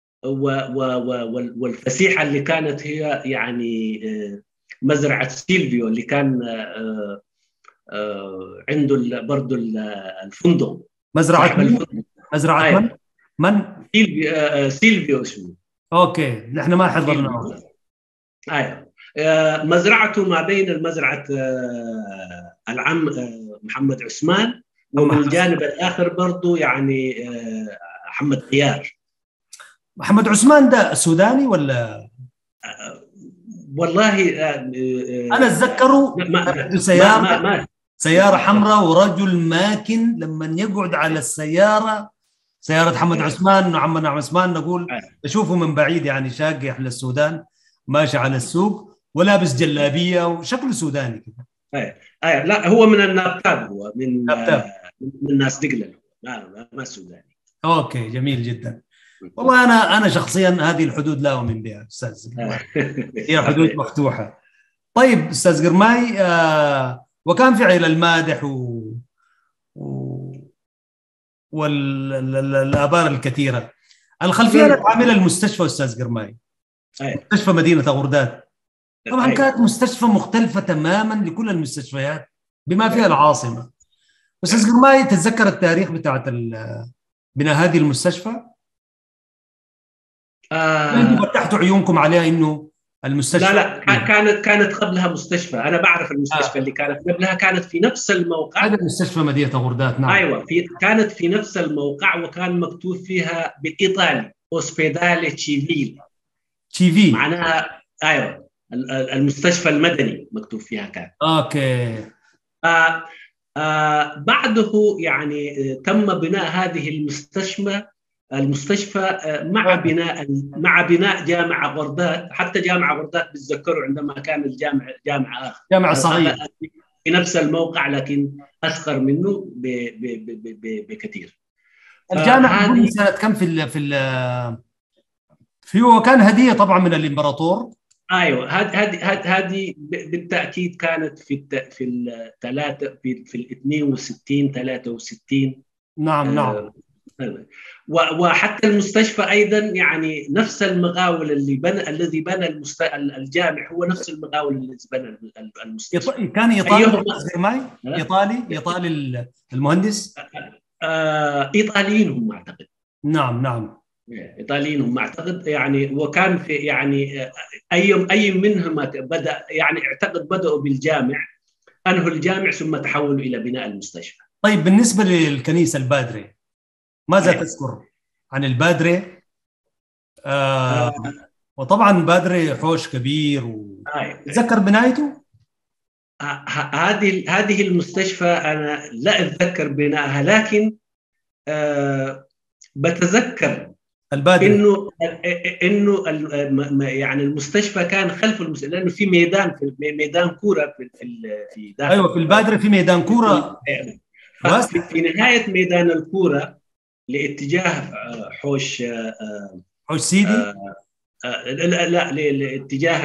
والفسيحة اللي كانت هي يعني مزرعة سيلفيو اللي كان عنده برضه الفندق. مزرعة من؟ مزرعة من؟ من؟ سيلفيو سيلفيو اسمه. اوكي، نحن ما حضرناه. ايوه، مزرعته ما بين المزرعة العم محمد عثمان، ومن الجانب الآخر برضه يعني محمد غيار. محمد عثمان ده سوداني ولا؟ والله أنا أتذكره سيارة ما ما سيارة حمراء ورجل ماكن لما يقعد على السيارة، سيارة محمد عثمان وعمنا عثمان، نقول أشوفه من بعيد يعني شاقح للسودان ماشي على السوق ولابس جلابية وشكله سوداني كده. ايه ايه لا، هو من النبتاب، هو من نبتاب. من ناس دقلة، ما ما سوداني. اوكي جميل جدا. والله انا انا شخصيا هذه الحدود لا اؤمن بها استاذ، هي حدود مفتوحه. طيب استاذ قرماي، آه وكان في عيل المادح و, و... والابار الكثيره. الخلفيه العامله المستشفى استاذ قرماي، مستشفى مدينه غردات، طبعا كانت مستشفى مختلفه تماما لكل المستشفيات بما فيها العاصمه. استاذ قرماي، تتذكر التاريخ بتاعت بناء هذه المستشفى؟ انتوا فتحتوا عيونكم عليها انه المستشفى؟ لا لا، كانت كانت قبلها مستشفى. انا بعرف المستشفى آه. اللي كانت قبلها كانت في نفس الموقع. هذا مستشفى مدينة غردات. نعم ايوه، في كانت في نفس الموقع، وكان مكتوب فيها بالايطالي اوسبيدالي تشيفيل. تشيفيل معناها ايوه المستشفى المدني مكتوب فيها كان. اوكي. آه آه بعده يعني تم بناء هذه المستشفى المستشفى مع بناء مع بناء جامعة غردات. حتى جامعة غردات بتذكروا عندما كان الجامع جامعة آخر، جامعة صغيرة في نفس الموقع لكن أصغر منه بكثير. الجامعة هذه سنة كم في ال في ال في هو كان هدية طبعا من الإمبراطور. ايوه، هذه هذه بالتاكيد كانت في في الثلاثه في في ال اثنين وستين ثلاثة وستين. نعم نعم. وحتى المستشفى ايضا يعني نفس المقاول اللي بنى الذي بنى المست... الجامع هو نفس المقاول الذي بنى المستشفى. كان ايطالي ماي ايطالي ايطالي المهندس. آه ايطاليين هم اعتقد. نعم نعم ايطاليين هم اعتقد يعني. وكان في يعني اي اي منهم بدا يعني اعتقد بداوا بالجامع، انهوا الجامع ثم تحولوا الى بناء المستشفى. طيب بالنسبه للكنيسه البادري، ماذا تذكر عن البادري؟ آه آه. وطبعا بادري حوش كبير وتذكر بنايته. هذه هذه المستشفى انا لا اتذكر بنائها، لكن آه بتذكر البادري انه انه يعني المستشفى كان خلف المستشفى، لانه في ميدان في ميدان كوره في في داخل. ايوه في البادري في ميدان كوره. في, في نهايه ميدان الكوره لاتجاه حوش حوش سيدي. لا لا لاتجاه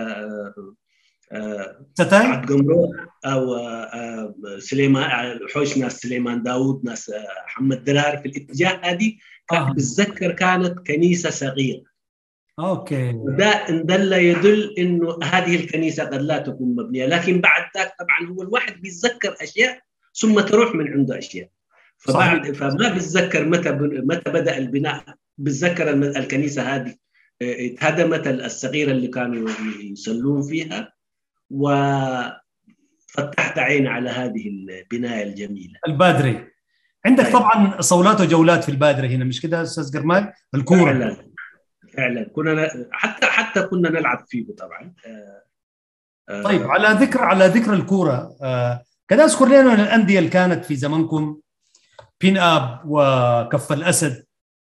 ستاي قمرون او سليمان، حوش ناس سليمان داوود، ناس محمد درار، في الاتجاه هذه آه. بتذكر كانت كنيسه صغيره. اوكي. ده ان دل يدل انه هذه الكنيسه قد لا تكون مبنيه، لكن بعد ذاك طبعا هو الواحد بيتذكر اشياء ثم تروح من عنده اشياء. فبعد صحيح. فما بتذكر متى متى بدا البناء. بتذكر الكنيسه هذه اتهدمت الصغيره اللي كانوا يصلون فيها، و فتحت عين على هذه البناية الجميلة. البادري عندك أيوة. طبعا صولات وجولات في البادري هنا، مش كده استاذ قرمال؟ الكوره فعلا فعلا كنا حتى حتى كنا نلعب فيه طبعا. طيب على ذكر على ذكر الكوره، كده اذكر لنا الانديه اللي كانت في زمنكم، بين اب وكف الاسد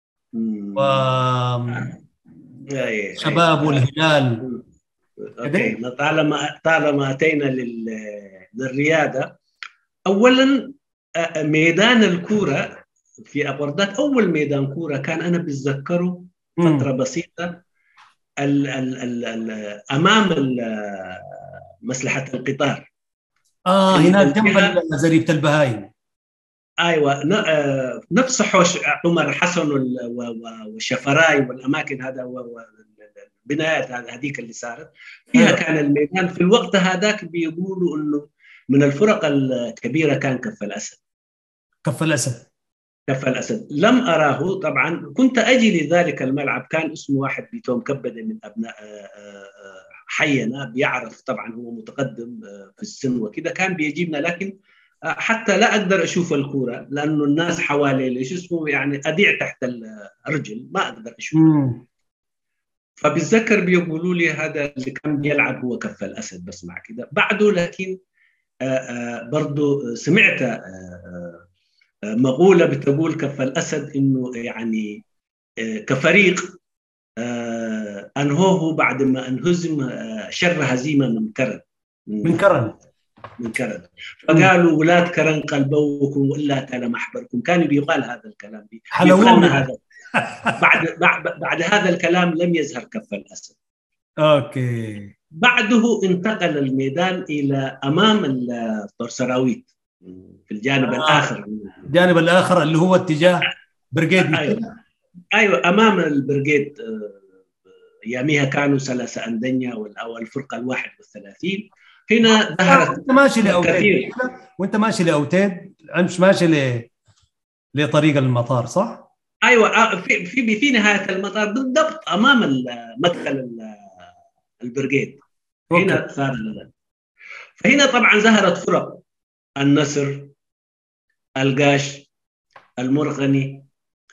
وشباب والهلال. اوكي، طالما طالما اتينا للرياضه، اولا ميدان الكوره في أبوردات، اول ميدان كوره كان انا بتذكره فتره بسيطه ال ال ال ال امام مصلحه القطار. اه هناك جنب زريبه البهايم. ايوه، نفس حوش عمر حسن والشفراي والاماكن هذا والبنايات هذيك اللي صارت فيها. أيوة. كان الميدان في الوقت هذاك بيقولوا انه من الفرق الكبيره كان كف الاسد. كف الاسد كف الاسد لم اراه طبعا، كنت اجي لذلك الملعب، كان اسمه واحد بيتوم كبده من ابناء حينا، بيعرف طبعا هو متقدم في السن وكذا، كان بيجيبنا، لكن حتى لا اقدر اشوف الكوره لانه الناس حوالي ليش اسمه يعني اضيع تحت الرجل، ما اقدر اشوف. فبتذكر بيقولوا لي هذا اللي كان بيلعب هو كف الاسد، بسمع كده بعده. لكن برضه سمعت مقوله بتقول كف الاسد انه يعني كفريق انهوه بعد ما انهزم شر هزيمه من كرن من كرن من كرن فقالوا ولاد كرن قلبوكم وإلا تلا محبركم. كان بيقال هذا الكلام، بيقال هذا. بعد بعد بعد هذا الكلام لم يظهر كف الأسد. اوكي. بعده انتقل الميدان الى امام الطرسراويت في الجانب آه. الاخر، الجانب الاخر اللي هو اتجاه برقيد. ايوه ايوه امام البرقيد. اياميها كانوا ثلاثه اندنيا او الفرقه الواحد والثلاثين. هنا ظهرت انت ماشي لاوتيد وانت ماشي لاوتيد، مش ماشي ل لطريق المطار، صح؟ ايوه في في في نهايه المطار بالضبط امام مدخل البرقيد. هنا صار. فهنا طبعا ظهرت فرق النصر، القاش، المرغني،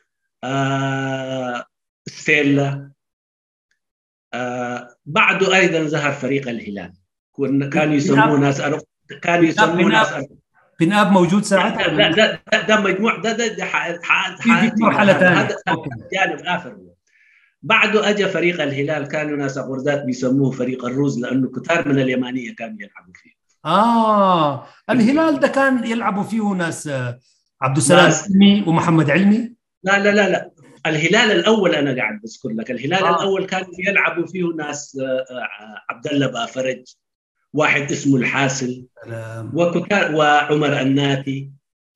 آه، ستيلا. آه، بعده ايضا ظهر فريق الهلال، كانوا يسموه ناس أرق... كانوا يسموه ناس أرق... بن اب موجود ساعتها؟ لا ده ده, ده مجموع ده ده, ده ح... ح... في مرحله ثانيه، هذا جانب اخر. بعده اجى فريق الهلال، كانوا ناس غردات بيسموه فريق الروز لانه كتار من اليمانيه كانوا يلعبوا فيه. اه الهلال ده كان يلعبوا فيه ناس عبد السلام علمي ومحمد علمي. لا لا لا لا الهلال الاول انا قاعد بذكر لك، الهلال آه. الاول كانوا يلعبوا فيه ناس عبد الله بافرج، واحد اسمه الحاسل، وكتار، وعمر الناتي.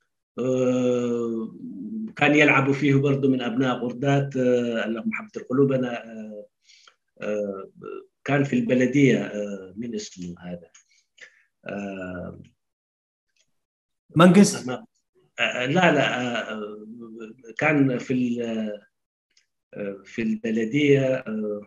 آه كان يلعبوا فيه برضه من ابناء غردات. آه اللهم حبت القلوب. انا آه آه كان في البلديه آه من اسمه هذا آه منقس. آه لا لا آه كان في آه في البلديه آه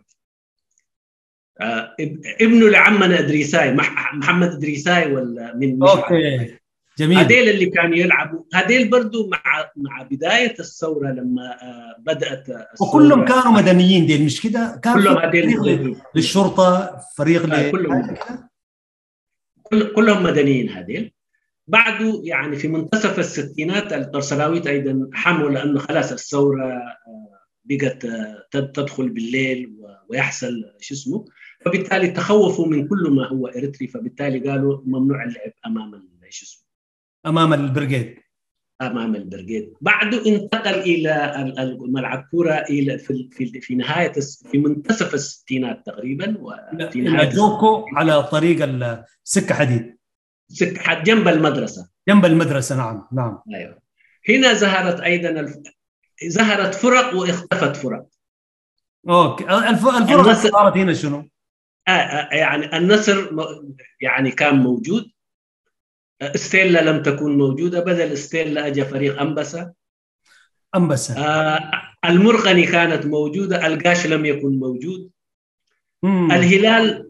آه ابنه لعمنا ادريساي، محمد ادريساي ولا من مش اوكي جميل. هذيل اللي كانوا يلعبوا، هذيل برضو مع مع بدايه الثوره لما بدات الثوره، وكلهم كانوا مدنيين ديل، مش كده؟ كان كلهم هذيل للشرطه، فريق ل... كلهم كل كلهم مدنيين هذيل. بعده يعني في منتصف الستينات الطرسلاويت ايضا حموا، لانه خلاص الثوره بقت تدخل بالليل ويحصل شو اسمه، فبالتالي تخوفوا من كل ما هو اريتري، فبالتالي قالوا ممنوع اللعب امام شو اسمه امام البرقيد. امام البرقيد. بعده انتقل الى ملعب كوره الى في في في نهايه في منتصف الستينات تقريبا، وفي نهايه جوكو على طريق السكه حديد، سكه حديد جنب المدرسه جنب المدرسه. نعم نعم. ايوه. هنا ظهرت ايضا الف... ظهرت فرق واختفت فرق. اوكي. الفرق اللي صارت هنا شنو؟ آه آه يعني النصر يعني كان موجود، ستيلا لم تكن موجودة، بدل ستيلا أجى فريق أنبسة. أنبسة. آه المرغني كانت موجودة، القاش لم يكن موجود. مم. الهلال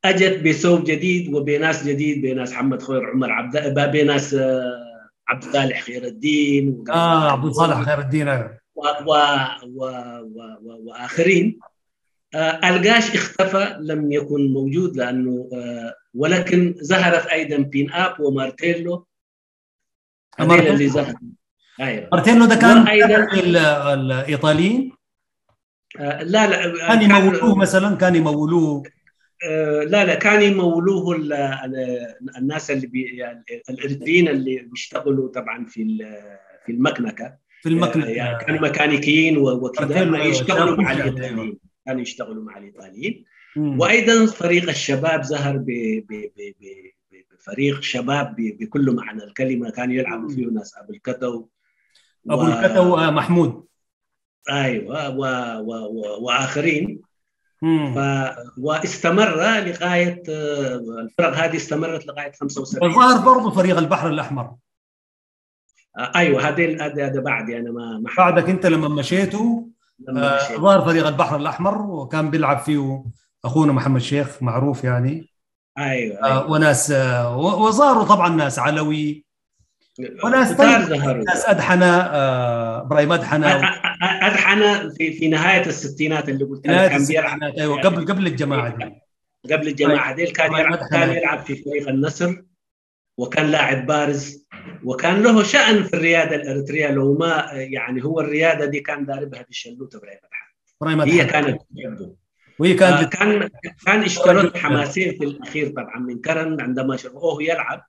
اجت بثوب جديد وبناس جديد، بناس محمد خوير عمر عبد بناس عبد الصالح خير الدين اه عبد الصالح خير الدين و... و... و... و... واخرين. آه القاش اختفى، لم يكن موجود لانه آه ولكن ظهرت ايضا بين اب ومارتيلو، هذول اللي ظهروا. ايوه مارتيلو ده كان وايضا الايطاليين. آه لا لا كان يمولوه مثلا، كان يمولوه آه لا لا كان يمولوه الناس اللي بي يعني الاريتريين اللي بيشتغلوا طبعا في في المكنكه، في المكنكه يعني كانوا مكانيكيين وكذا يشتغلوا مع يعني الايطاليين، كانوا يشتغلوا مع الايطاليين. وايضا فريق الشباب ظهر بفريق شباب بكل معنى الكلمه، كانوا يلعبوا فيه ناس ابو الكتو ابو و... الكتو محمود ايوه و... و... و... واخرين. ف... واستمر لغايه الفرق هذه استمرت لغايه خمسة وسبعين. وظهر برضه فريق البحر الاحمر. ايوه هذا هذا بعدي انا ما, ما بعدك انت لما مشيتوا لما مشيت. ظهر فريق البحر الاحمر وكان بيلعب فيه اخونا محمد شيخ معروف يعني. ايوه, أيوة. وناس وظهروا طبعا ناس علوي وناس ظهروا ناس ادحنه ابراهيم ادحنه ادحنه في في نهايه الستينات اللي قلت لك كان بيلعب. ايوه قبل قبل الجماعه دي قبل الجماعه دي كان يلعب كان يلعب في فريق النصر وكان لاعب بارز وكان له شأن في الرياده الاريتريه، لو ما يعني هو الرياده دي كان داربها بالشلوت ابراهيم ادحنه، هي كانت تحبه وهي كانت آه كان كان اشترط حماسين في الاخير طبعا من كرن عندما شافوه يلعب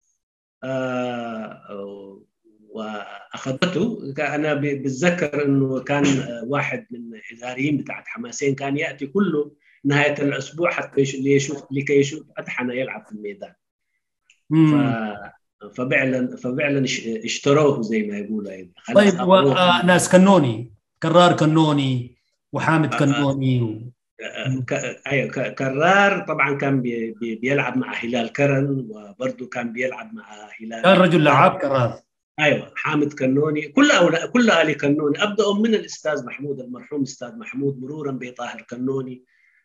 آه واخذته. انا بتذكر انه كان واحد من الاداريين بتاعت حماسين كان ياتي كله نهايه الاسبوع حتى يشوف لكي يشوف ادحنه يلعب في الميدان. ف ففعلا ففعلا اشتروه زي ما يقولوا يعني. طيب وناس كنوني كرار كنوني وحامد كنوني و... ايوه كرار طبعا كان بي بي بيلعب مع هلال كرن وبرضه كان بيلعب مع هلال، كان رجل لعاب كرار. ايوه حامد كنوني كل أولا كل آل كنوني، ابدا من الاستاذ محمود المرحوم استاذ محمود مرورا بطاهر كنوني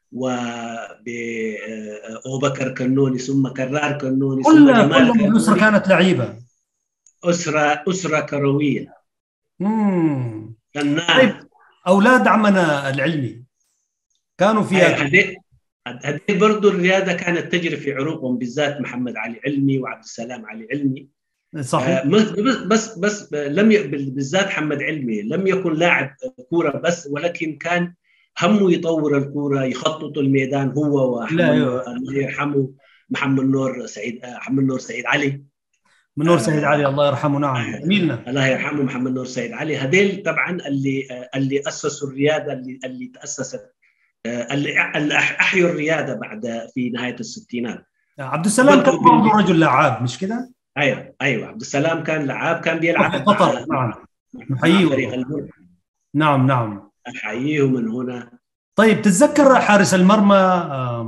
وبأبو بكر كنوني ثم كرار كنوني ثم جمال كل الأسرة كانت لعيبة، أسرة أسرة كروية. امم طيب أولاد عمنا العلمي كانوا فيها هذه هذه برضه الرياضة كانت تجري في عروقهم، بالذات محمد علي علمي وعبد السلام علي علمي. صحيح. بس بس لم ي... بالذات محمد علمي لم يكن لاعب كورة بس، ولكن كان همه يطور الكورة، يخطط الميدان هو ومحمد الله يرحمه محمد نور سعيد محمد نور سعيد علي من نور سعيد علي الله يرحمه. نعم زميلنا الله يرحمه محمد نور سعيد علي. هذيل طبعا اللي اللي اسسوا الرياضه اللي اللي تاسست اللي احيوا الرياضه بعد في نهايه الستينات. عبد السلام كان برضه رجل لعاب مش كده؟ ايوه ايوه عبد السلام كان لعاب، كان بيلعب في قطر. نعم نحييه فريق الملك. نعم نعم احييه من هنا. طيب تتذكر حارس المرمى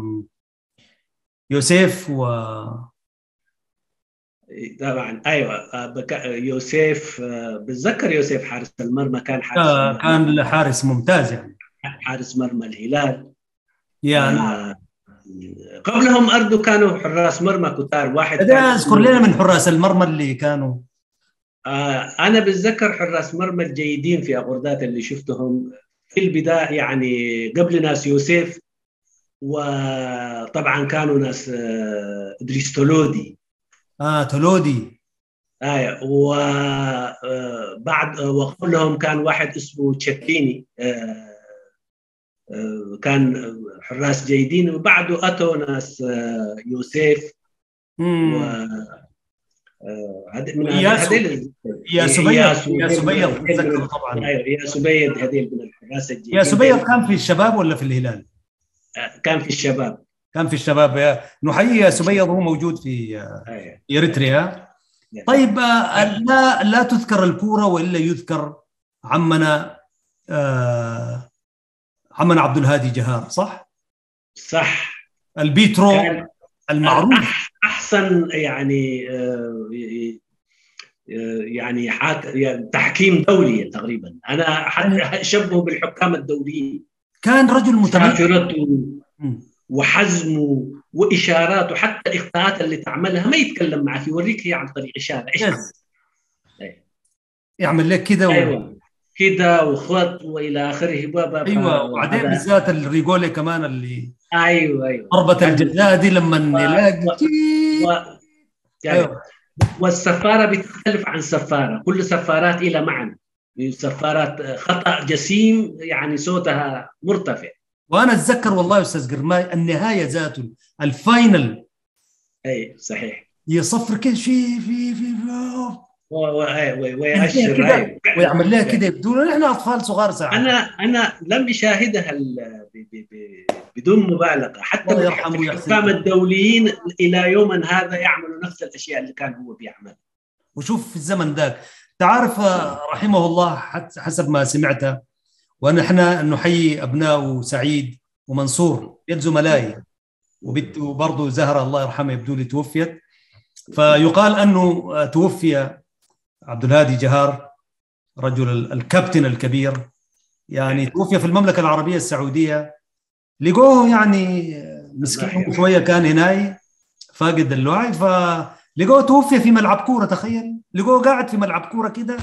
يوسف و طبعا ايوه يوسف بتذكر يوسف حارس المرمى كان حارس آه كان حارس ممتاز يعني حارس مرمى الهلال يعني آه قبلهم أرضو كانوا حراس مرمى كتار. واحد اذكر لنا من حراس المرمى اللي كانوا آه انا بتذكر حراس مرمى الجيدين في اغردات اللي شفتهم في البدايه يعني قبل ناس يوسف، وطبعا كانوا ناس آه ادريس تولودي اه تولودي آه وبعد آه وقبلهم كان واحد اسمه تشابيني آه آه كان حراس جيدين، وبعده اتوا ناس آه يوسف و هذه من هذه يا سبيد يا سبيد طبعا ايوه يا سبيد هذه من الحراس الجيدين. يا سبيد كان في الشباب ولا في الهلال؟ كان في الشباب كان في الشباب. نحيي يا سبيد وهو موجود في اريتريا. طيب لا لا تذكر الكوره والا يذكر عمنا آه عمنا عبد الهادي جهار صح؟ صح البيترو المعروف احسن يعني يعني تحكيم دولي تقريبا، انا اشبهه بالحكام الدوليين. كان رجل متميز وحزمه واشاراته، حتى الاخطاءات اللي تعملها ما يتكلم معك، يوريك هي عن طريق اشاره ايش yes. يعمل لك كده و... ايوه كده وخط والى اخره. ايوه، وبعدين بالذات الريجولي كمان اللي ايوه ايوه ضربة الجزاء دي لما نلاقي و... و... يعني ايوه. والسفاره بتختلف عن سفاره، كل سفارات إلى معنى، سفارات خطا جسيم يعني صوتها مرتفع. وانا اتذكر والله يا استاذ قرماي النهايه ذاته الفاينل اي صحيح يصفر كده شيء في في ويأشر كده ويعمل لها كده بدون احنا اطفال صغار ساعه. انا انا لم اشاهدها بدون مبالغه، حتى الحكام الدوليين الى يومنا هذا يعملوا نفس الاشياء اللي كان هو بيعملها. وشوف في الزمن ذاك تعرف رحمه الله حسب ما سمعتها، ونحن نحيي ابنائه سعيد ومنصور يد زملائي، وبنته برضه زهره الله يرحمها يبدو لي توفيت. فيقال انه توفي عبد الهادي جهار رجل الكابتن الكبير، يعني توفي في المملكه العربيه السعوديه. لقوه يعني مسكين شويه كان هناي فاقد الوعي، فلقوه توفي في ملعب كوره. تخيل لقوه قاعد في ملعب كوره كده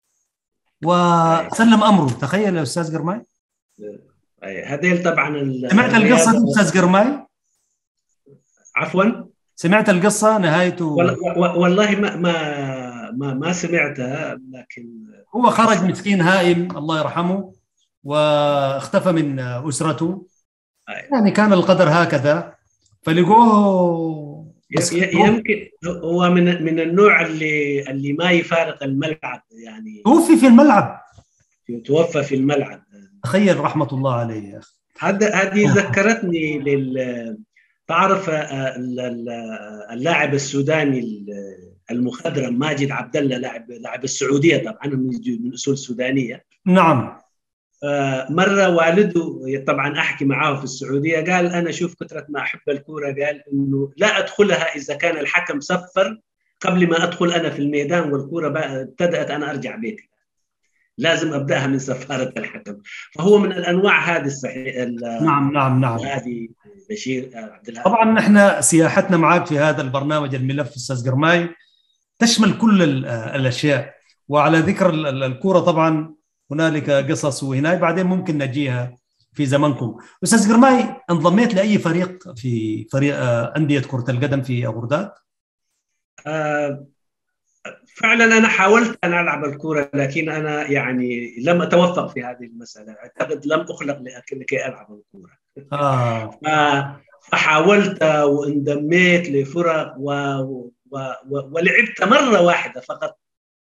وسلم امره. تخيل يا استاذ قرماي. هذيل طبعا سمعت القصه دي استاذ قرماي؟ عفوا سمعت القصه نهايته؟ والله ما ما ما ما سمعتها، لكن هو خرج مسكين هائم الله يرحمه واختفى من اسرته. يعني كان القدر هكذا، فلقوه يمكن هو من من النوع اللي اللي ما يفارق الملعب، يعني توفي في الملعب، توفى في الملعب. تخيل رحمه الله عليه يا اخي. هذا هذه ذكرتني لل تعرف اللاعب السوداني المخضرم ماجد عبد الله، لاعب لاعب السعوديه طبعا من اصول سودانيه. نعم. مره والده طبعا احكي معاه في السعوديه، قال انا شوف كثره ما احب الكوره، قال انه لا ادخلها اذا كان الحكم صفر قبل ما ادخل انا في الميدان والكوره ابتدات انا ارجع بيتي، لازم ابداها من سفاره الحكم. فهو من الانواع هذه الصحيح. نعم نعم نعم. هذه بشير عبد الهادي. طبعا نحن سياحتنا معك في هذا البرنامج الملف استاذ قرماي تشمل كل الاشياء. وعلى ذكر الكوره طبعا هنالك قصص وهناك بعدين ممكن نجيها في زمنكم. استاذ قرماي انضميت لاي فريق في فريق انديه كره القدم في بغداد؟ آه فعلا انا حاولت ان العب الكوره، لكن انا يعني لم اتوفق في هذه المساله، اعتقد لم اخلق لكي العب الكوره. اه فحاولت وانضميت لفرق و... و... و... ولعبت مره واحده فقط.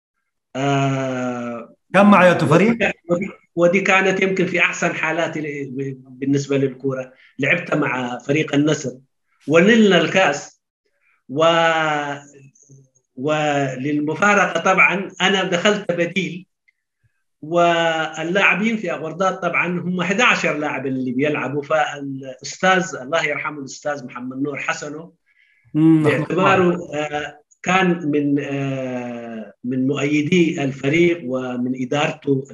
آه كم معي فريق؟ ودي كانت يمكن في احسن حالاتي بالنسبه للكوره، لعبت مع فريق النصر ونلنا الكاس. و وللمفارقه طبعا انا دخلت بديل، واللاعبين في بغداد طبعا هم أحد عشر لاعب اللي بيلعبوا. فالاستاذ الله يرحمه الاستاذ محمد نور حسنه باعتباره كان من من مؤيدي الفريق ومن ادارته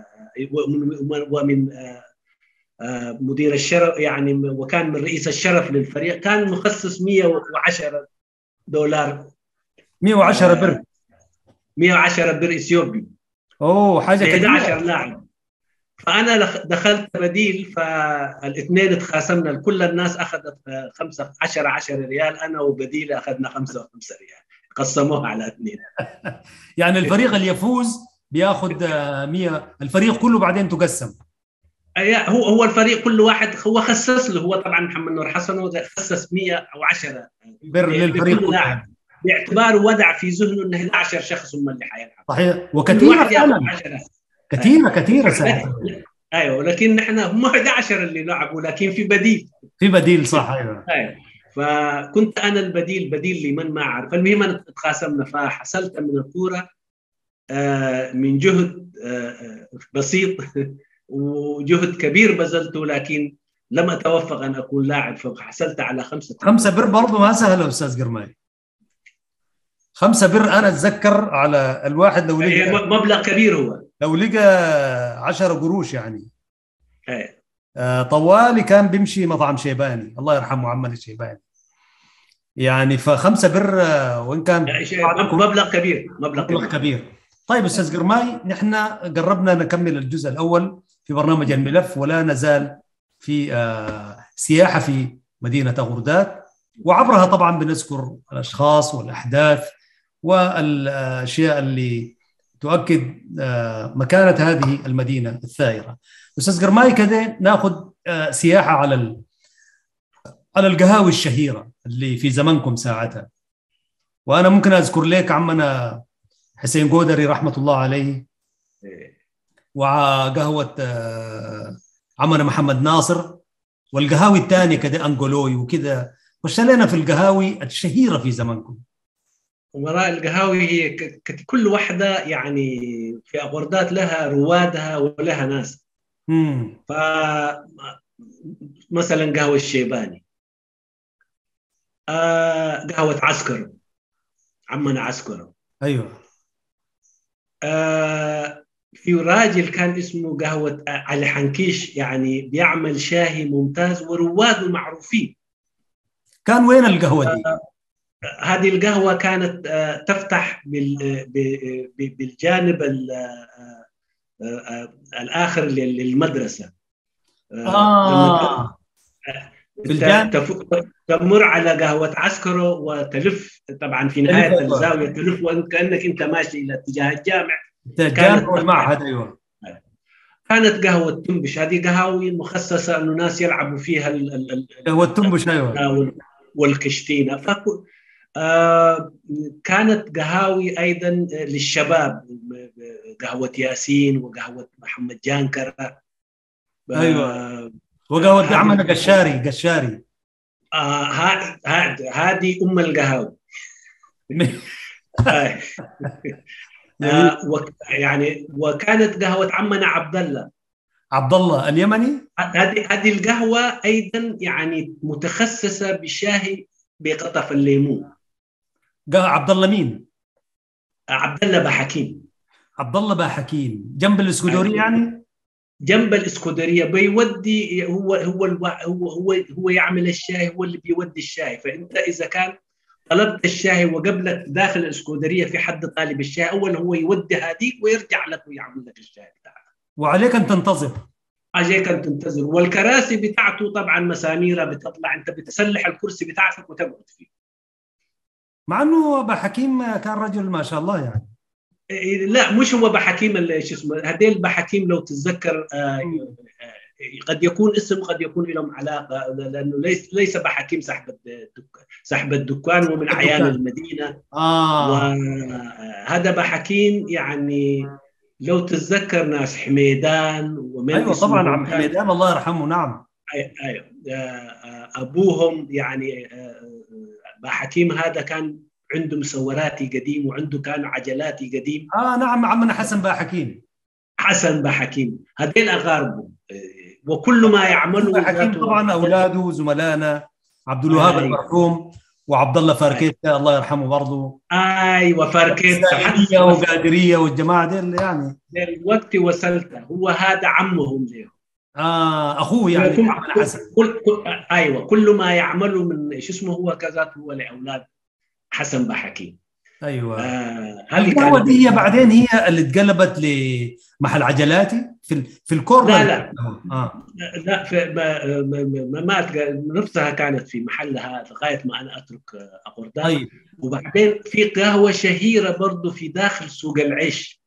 ومن مدير الشرف يعني، وكان من رئيس الشرف للفريق، كان مخصص مئة وعشرة دولار مئة وعشرة بر مئة وعشرة بر اثيوبي. اوه حاجه كبيره. أحد عشر لاعب. فانا دخلت بديل، فالاثنين تخاصمنا، كل الناس اخذت خمسة عشر عشرة ريال، انا وبديل اخذنا خمسة وخمسة ريال، قسموها على اثنين. يعني الفريق اللي يفوز بياخذ مئة، الفريق كله بعدين تقسم. هو هو الفريق كل واحد هو خصص له، هو طبعا محمد نور حسن خصص مئة وعشرة بر للفريق لاعب، باعتباره وضع في ذهنه انه أحد عشر شخص هم اللي حيلعبوا. صحيح، وكثيره فعلا كثيره كثيره ساعتها. ايوه، ولكن نحن هم أحد عشر اللي لعبوا، لكن في بديل في بديل صح. ايوه ايوه. فكنت انا البديل، بديل لمن ما اعرف. المهم انا تقاسمنا، فحصلت من الكوره من جهد بسيط وجهد كبير بذلته، لكن لم اتوفق ان اكون لاعب. فحصلت على خمسه خمسه بر برضه ما سهله استاذ قرماي. خمسه بر انا اتذكر على الواحد لو لقى مبلغ كبير، هو لو لقى عشرة قروش يعني. ايه طوالي كان بيمشي مطعم شيباني، الله يرحمه عمنا الشيباني. يعني فخمسة بر وإن كان مبلغ كبير، مبلغ, مبلغ كبير. كبير. طيب أستاذ قرماي، نحن قربنا نكمل الجزء الأول في برنامج الملف، ولا نزال في سياحة في مدينة غردات، وعبرها طبعا بنذكر الأشخاص والأحداث والأشياء اللي تؤكد مكانة هذه المدينة الثائرة. أستاذ قرماي، كده ناخذ سياحة على على القهاوي الشهيرة اللي في زمنكم ساعتها. وأنا ممكن أذكر لك عمنا حسين قودري رحمة الله عليه، وقهوة عمنا محمد ناصر، والقهاوي الثانية كده أنجولوي وكده. وش لنا في القهاوي الشهيرة في زمنكم؟ وراء القهاوي هي كل واحدة يعني في غردات لها روادها ولها ناس. امم ف مثلا قهوة الشيباني، آه قهوة عسكر، عمنا عسكر. ايوه. آه في راجل كان اسمه قهوة علي حنكيش، يعني بيعمل شاهي ممتاز ورواده معروفين. كان وين القهوة دي؟ آه هذه القهوة كانت آه تفتح بالجانب الآخر للمدرسة. آه في الجانب تمر على قهوة عسكرو وتلف، طبعا في نهاية الزاوية تلف وكأنك أنت ماشي إلى اتجاه الجامع. الجامع والمعهد. أيوة. كانت قهوة تنبش، هذه قهاوي مخصصة إنه ناس يلعبوا فيها قهوة تنبش. أيوة. والكشتينة. فكو آه كانت قهاوي أيضا للشباب، قهوة ياسين وقهوة محمد جانكرة. أيوة. وقهوة عمنا قشاري قشاري آه هذه أم القهاوي. آه يعني وكانت قهوة عمنا عبد الله عبد الله اليمني. هذه هذه القهوة أيضا يعني متخصصة بالشاي بقطف الليمون. عبد الله مين؟ عبد الله بحكيم. عبد الله بحكيم جنب الاسكودورية يعني؟ جنب الاسكودريه. بيودي هو هو هو هو هو يعمل الشاي، هو اللي بيودي الشاي. فانت اذا كان طلبت الشاي وقبلك داخل الاسكودريه في حد طالب الشاي، اول هو يودي هذيك ويرجع لك ويعمل لك الشاي بتاعك. وعليك ان تنتظر. عليك ان تنتظر. والكراسي بتاعته طبعا مساميره بتطلع، انت بتسلح الكرسي بتاعك وتقعد فيه. مع انه بحكيم كان رجل ما شاء الله يعني. لا مش هو بحكيم اللي شو اسمه، هذيل بحكيم لو تتذكر آه قد يكون اسم قد يكون لهم علاقه، لانه ليس ليس بحكيم صاحب الدكان، صاحب الدكان ومن اعيان المدينه. اه وهذا بحكيم يعني لو تتذكر ناس حميدان ومن ايوه طبعا عم حميدان الله يرحمه. نعم ايوه ابوهم يعني بحكيم هذا كان عنده مسوراتي قديم وعنده كان عجلاتي قديم. اه نعم عمنا حسن بحكيم. حسن بحكيم هذين اقاربه، وكل ما يعمله بحكيم طبعا اولاده وزملائنا عبد الوهاب أيوة. المرحوم وعبد الله فاركيتا أيوة. الله يرحمه برضه. ايوه فاركيتا وقادريه والجماعه دي يعني الوقت وصلت هو هذا عمهم ليه. اه اخوه يعني كل حسن. كل كل ايوه كل ما يعمله من شو اسمه هو كذا هو لاولاد حسن بحكيم. ايوه آه القهوه دي هي بعدين هي اللي اتقلبت لمحل عجلاتي في في الكورنر. لا لا آه. لا في ما, ما نفسها كانت في محلها لغايه ما انا اترك غردات. طيب. وبعدين في قهوه شهيره برضه في داخل سوق العيش.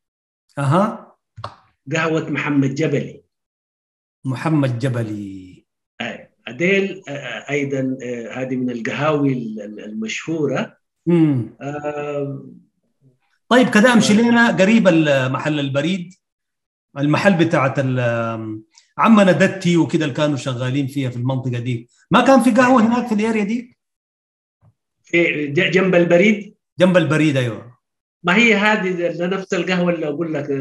اها قهوه محمد جبلي. محمد جبلي اي اديل ايضا هذه من القهاوي المشهوره. امم آه طيب كده امشي لنا قريب محل البريد، المحل بتاعت عمنا دتي وكده اللي كانوا شغالين فيها في المنطقه دي. ما كان في قهوه هناك في الاريا دي؟ في جنب البريد. جنب البريد ايوه. ما هي هذه نفس القهوه اللي اقول لك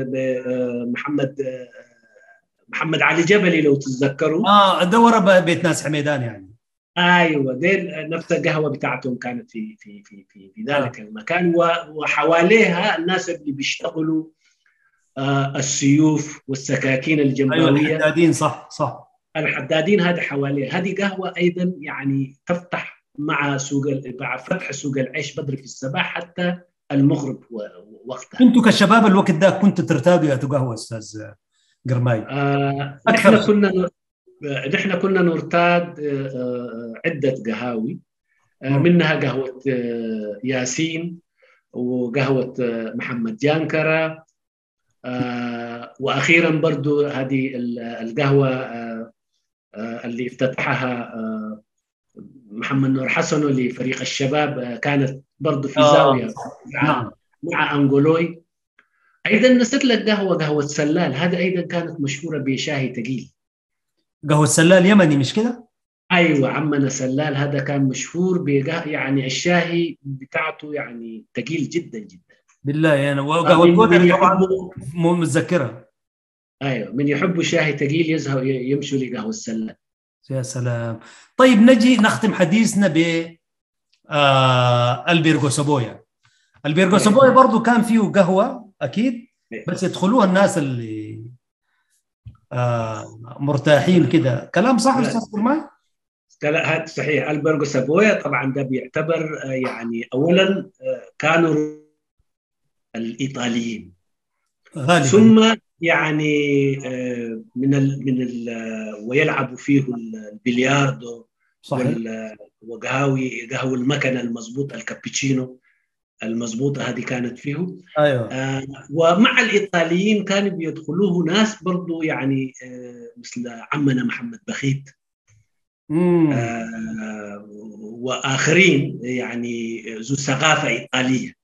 محمد محمد علي جبلي لو تتذكروا. اه دوره بيت ناس حميدان يعني. ايوه دي نفس القهوه بتاعتهم كانت في في في في, في ذلك آه. المكان، وحواليها الناس اللي بيشتغلوا آه السيوف والسكاكين الجنباويه. ايوه الحدادين. صح صح الحدادين هذه حواليه، هذه قهوة أيضا يعني تفتح مع سوق مع فتح سوق العيش بدري في الصباح حتى المغرب وقتها. انتوا كشباب الوقت ده كنتوا ترتادوا يا قهوه استاذ قرماي؟ آه اكثر نحن كنا نحن كنا نرتاد آه عدة قهاوي، آه منها قهوة آه ياسين، وقهوة آه محمد جانكرة، آه واخيرا برضو هذه القهوة آه آه اللي افتتحها آه محمد نور حسن لفريق الشباب، كانت برضو في آه. زاوية مع, نعم. مع أنجولوي. أيضا نسيت لك قهوة قهوة سلال، هذا أيضا كانت مشهورة بشاهي ثقيل. قهوه سلال يمني مش كده؟ أيوة، عمنا سلال هذا كان مشهور بقه... يعني الشاهي بتاعته يعني ثقيل جدا جدا. بالله يعني، من وقهوه من جودري طبعا يحبوا مو متذكرها. أيوة، من يحبوا شاهي ثقيل يزهوا يمشوا لقهوة السلال. يا سلام. طيب نجي نختم حديثنا ب آه البيرغو سابويا. البيرغو سابويا برضو كان فيه قهوة أكيد، بس يدخلوها الناس اللي آه مرتاحين كده. كلام صح أستاذ كرماي؟ هذا صحيح. البرغو سابويا طبعا ده بيعتبر يعني أولا كانوا الإيطاليين غالبا، ثم يعني من ال من ال ويلعبوا فيه البلياردو صحيح، وقهاوي قهوة المكنة المضبوطة الكابتشينو المضبوطة هذه كانت فيه. أيوة. آه ومع الإيطاليين كانوا بيدخلوه ناس برضو يعني آه مثل عمنا محمد بخيت آه وآخرين يعني ذو ثقافة إيطالية.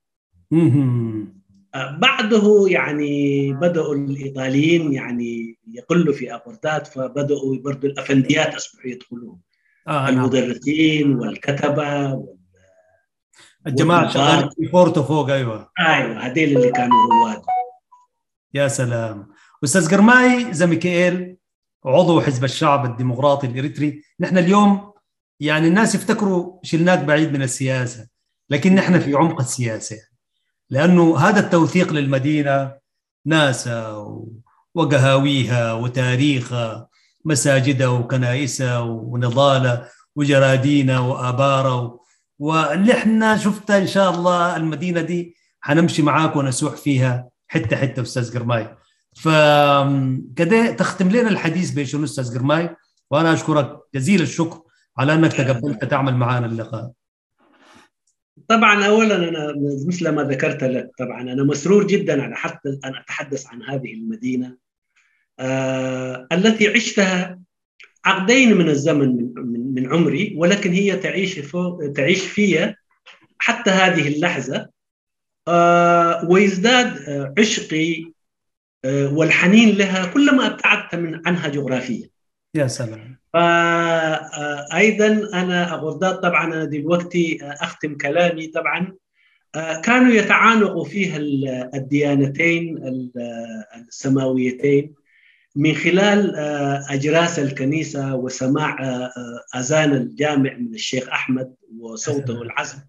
بعده يعني بدأوا الإيطاليين يعني يقلوا في أبوردات، فبدأوا برضو الأفنديات أصبحوا يدخلون، آه المدرسين نعم. والكتبة الجماعة شغالين في بورتو فوق. أيوة أيوة، هذيل اللي كانوا رواد. يا سلام. أستاذ قرماي زميكائيل، عضو حزب الشعب الديمقراطي الإريتري، نحن اليوم يعني الناس يفتكروا شلناك بعيد من السياسة، لكن نحن في عمق السياسة، لأنه هذا التوثيق للمدينة، ناسها وقهاويها وتاريخها، مساجدها وكنائسها ونضالها وجرادينا وآبارها، واللي احنا شفتها إن شاء الله المدينة دي حنمشي معاك ونسوح فيها حتة حتة أستاذ قرماي. فكده تختم لنا الحديث بشنو أستاذ قرماي، وأنا أشكرك جزيل الشكر على أنك تقبلت تعمل معنا اللقاء. طبعا اولا انا مثل ما ذكرت لك، طبعا انا مسرور جدا على حتى ان اتحدث عن هذه المدينه آه التي عشتها عقدين من الزمن من, من عمري، ولكن هي تعيش فوق تعيش فيها حتى هذه اللحظه، آه ويزداد عشقي آه والحنين لها كلما ابتعدت من عنها جغرافيا. يا سلام. فأيضا أنا أغرداد طبعا أنا دلوقتي أختم كلامي. طبعا كانوا يتعانقوا فيها الديانتين السماويتين من خلال أجراس الكنيسة وسماع أذان الجامع من الشيخ أحمد وصوته العذب.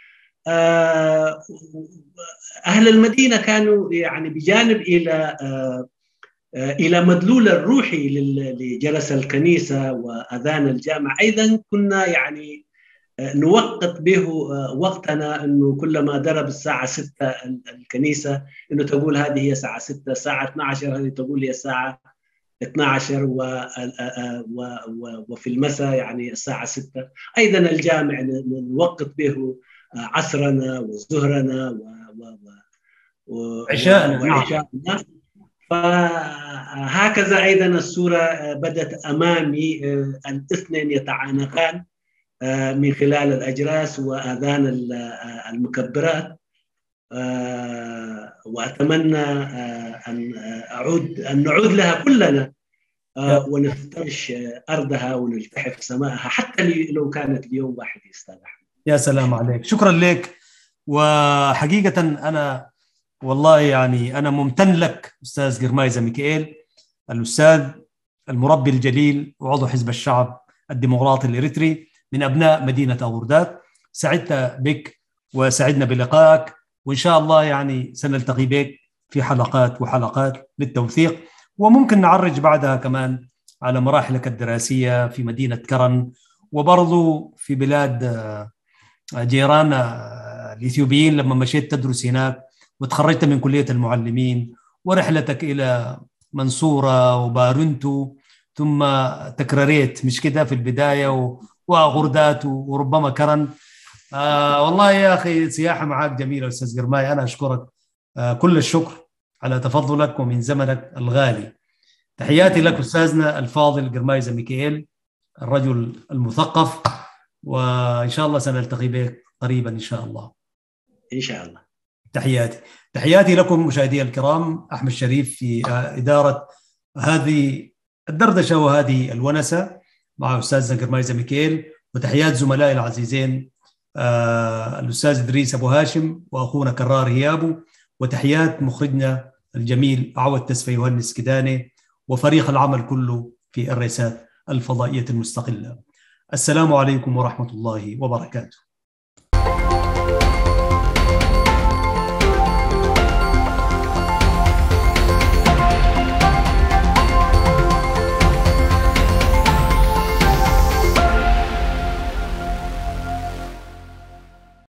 أهل المدينة كانوا يعني بجانب إلى إلى مدلول الروحي لجرس الكنيسة وأذان الجامع، أيضا كنا يعني نوقت به وقتنا، أنه كلما درب الساعة ستة الكنيسة أنه تقول هذه هي ساعة ستة، ساعة اثنتي عشرة هذه تقول هي ساعة اثنتي عشرة، وفي المساء يعني الساعة ستة. أيضا الجامع نوقت به عصرنا وظهرنا وعشاءنا. فهكذا أيضا الصورة بدت أمامي، الاثنين يتعانقان من خلال الأجراس وآذان المكبرات، وأتمنى أن أعود أن نعود لها كلنا ونفتش أرضها ونلتحف سماءها، حتى لو كانت اليوم واحد يستاذ أحمد. يا سلام عليك، شكرا لك. وحقيقة أنا والله يعني أنا ممتن لك أستاذ قرماي زميكائيل، الأستاذ المربي الجليل وعضو حزب الشعب الديمقراطي الإريتري من أبناء مدينة أغرداد. سعدت بك وسعدنا بلقائك، وإن شاء الله يعني سنلتقي بك في حلقات وحلقات للتوثيق، وممكن نعرج بعدها كمان على مراحلك الدراسية في مدينة كرن، وبرضو في بلاد جيران الإثيوبيين لما مشيت تدرس هناك وتخرجت من كلية المعلمين، ورحلتك إلى منصورة وبارنتو، ثم تكرريت مش كده في البداية وغردات وربما كرن. آه والله يا أخي سياحة معاك جميلة أستاذ قرماي. أنا أشكرك آه كل الشكر على تفضلك ومن زمنك الغالي. تحياتي لك أستاذنا الفاضل قرماي ميكائيل، الرجل المثقف، وإن شاء الله سنلتقي بك قريبا إن شاء الله. إن شاء الله. تحياتي تحياتي لكم مشاهدي الكرام. أحمد شريف في إدارة هذه الدردشة وهذه الونسة مع أستاذنا قرماي ميكائيل، وتحيات زملائي العزيزين آه الأستاذ إدريس أبو هاشم وأخونا كرار هيابو، وتحيات مخرجنا الجميل عوض تسفي يوهنس كداني وفريق العمل كله في الرئاسات الفضائية المستقلة. السلام عليكم ورحمة الله وبركاته.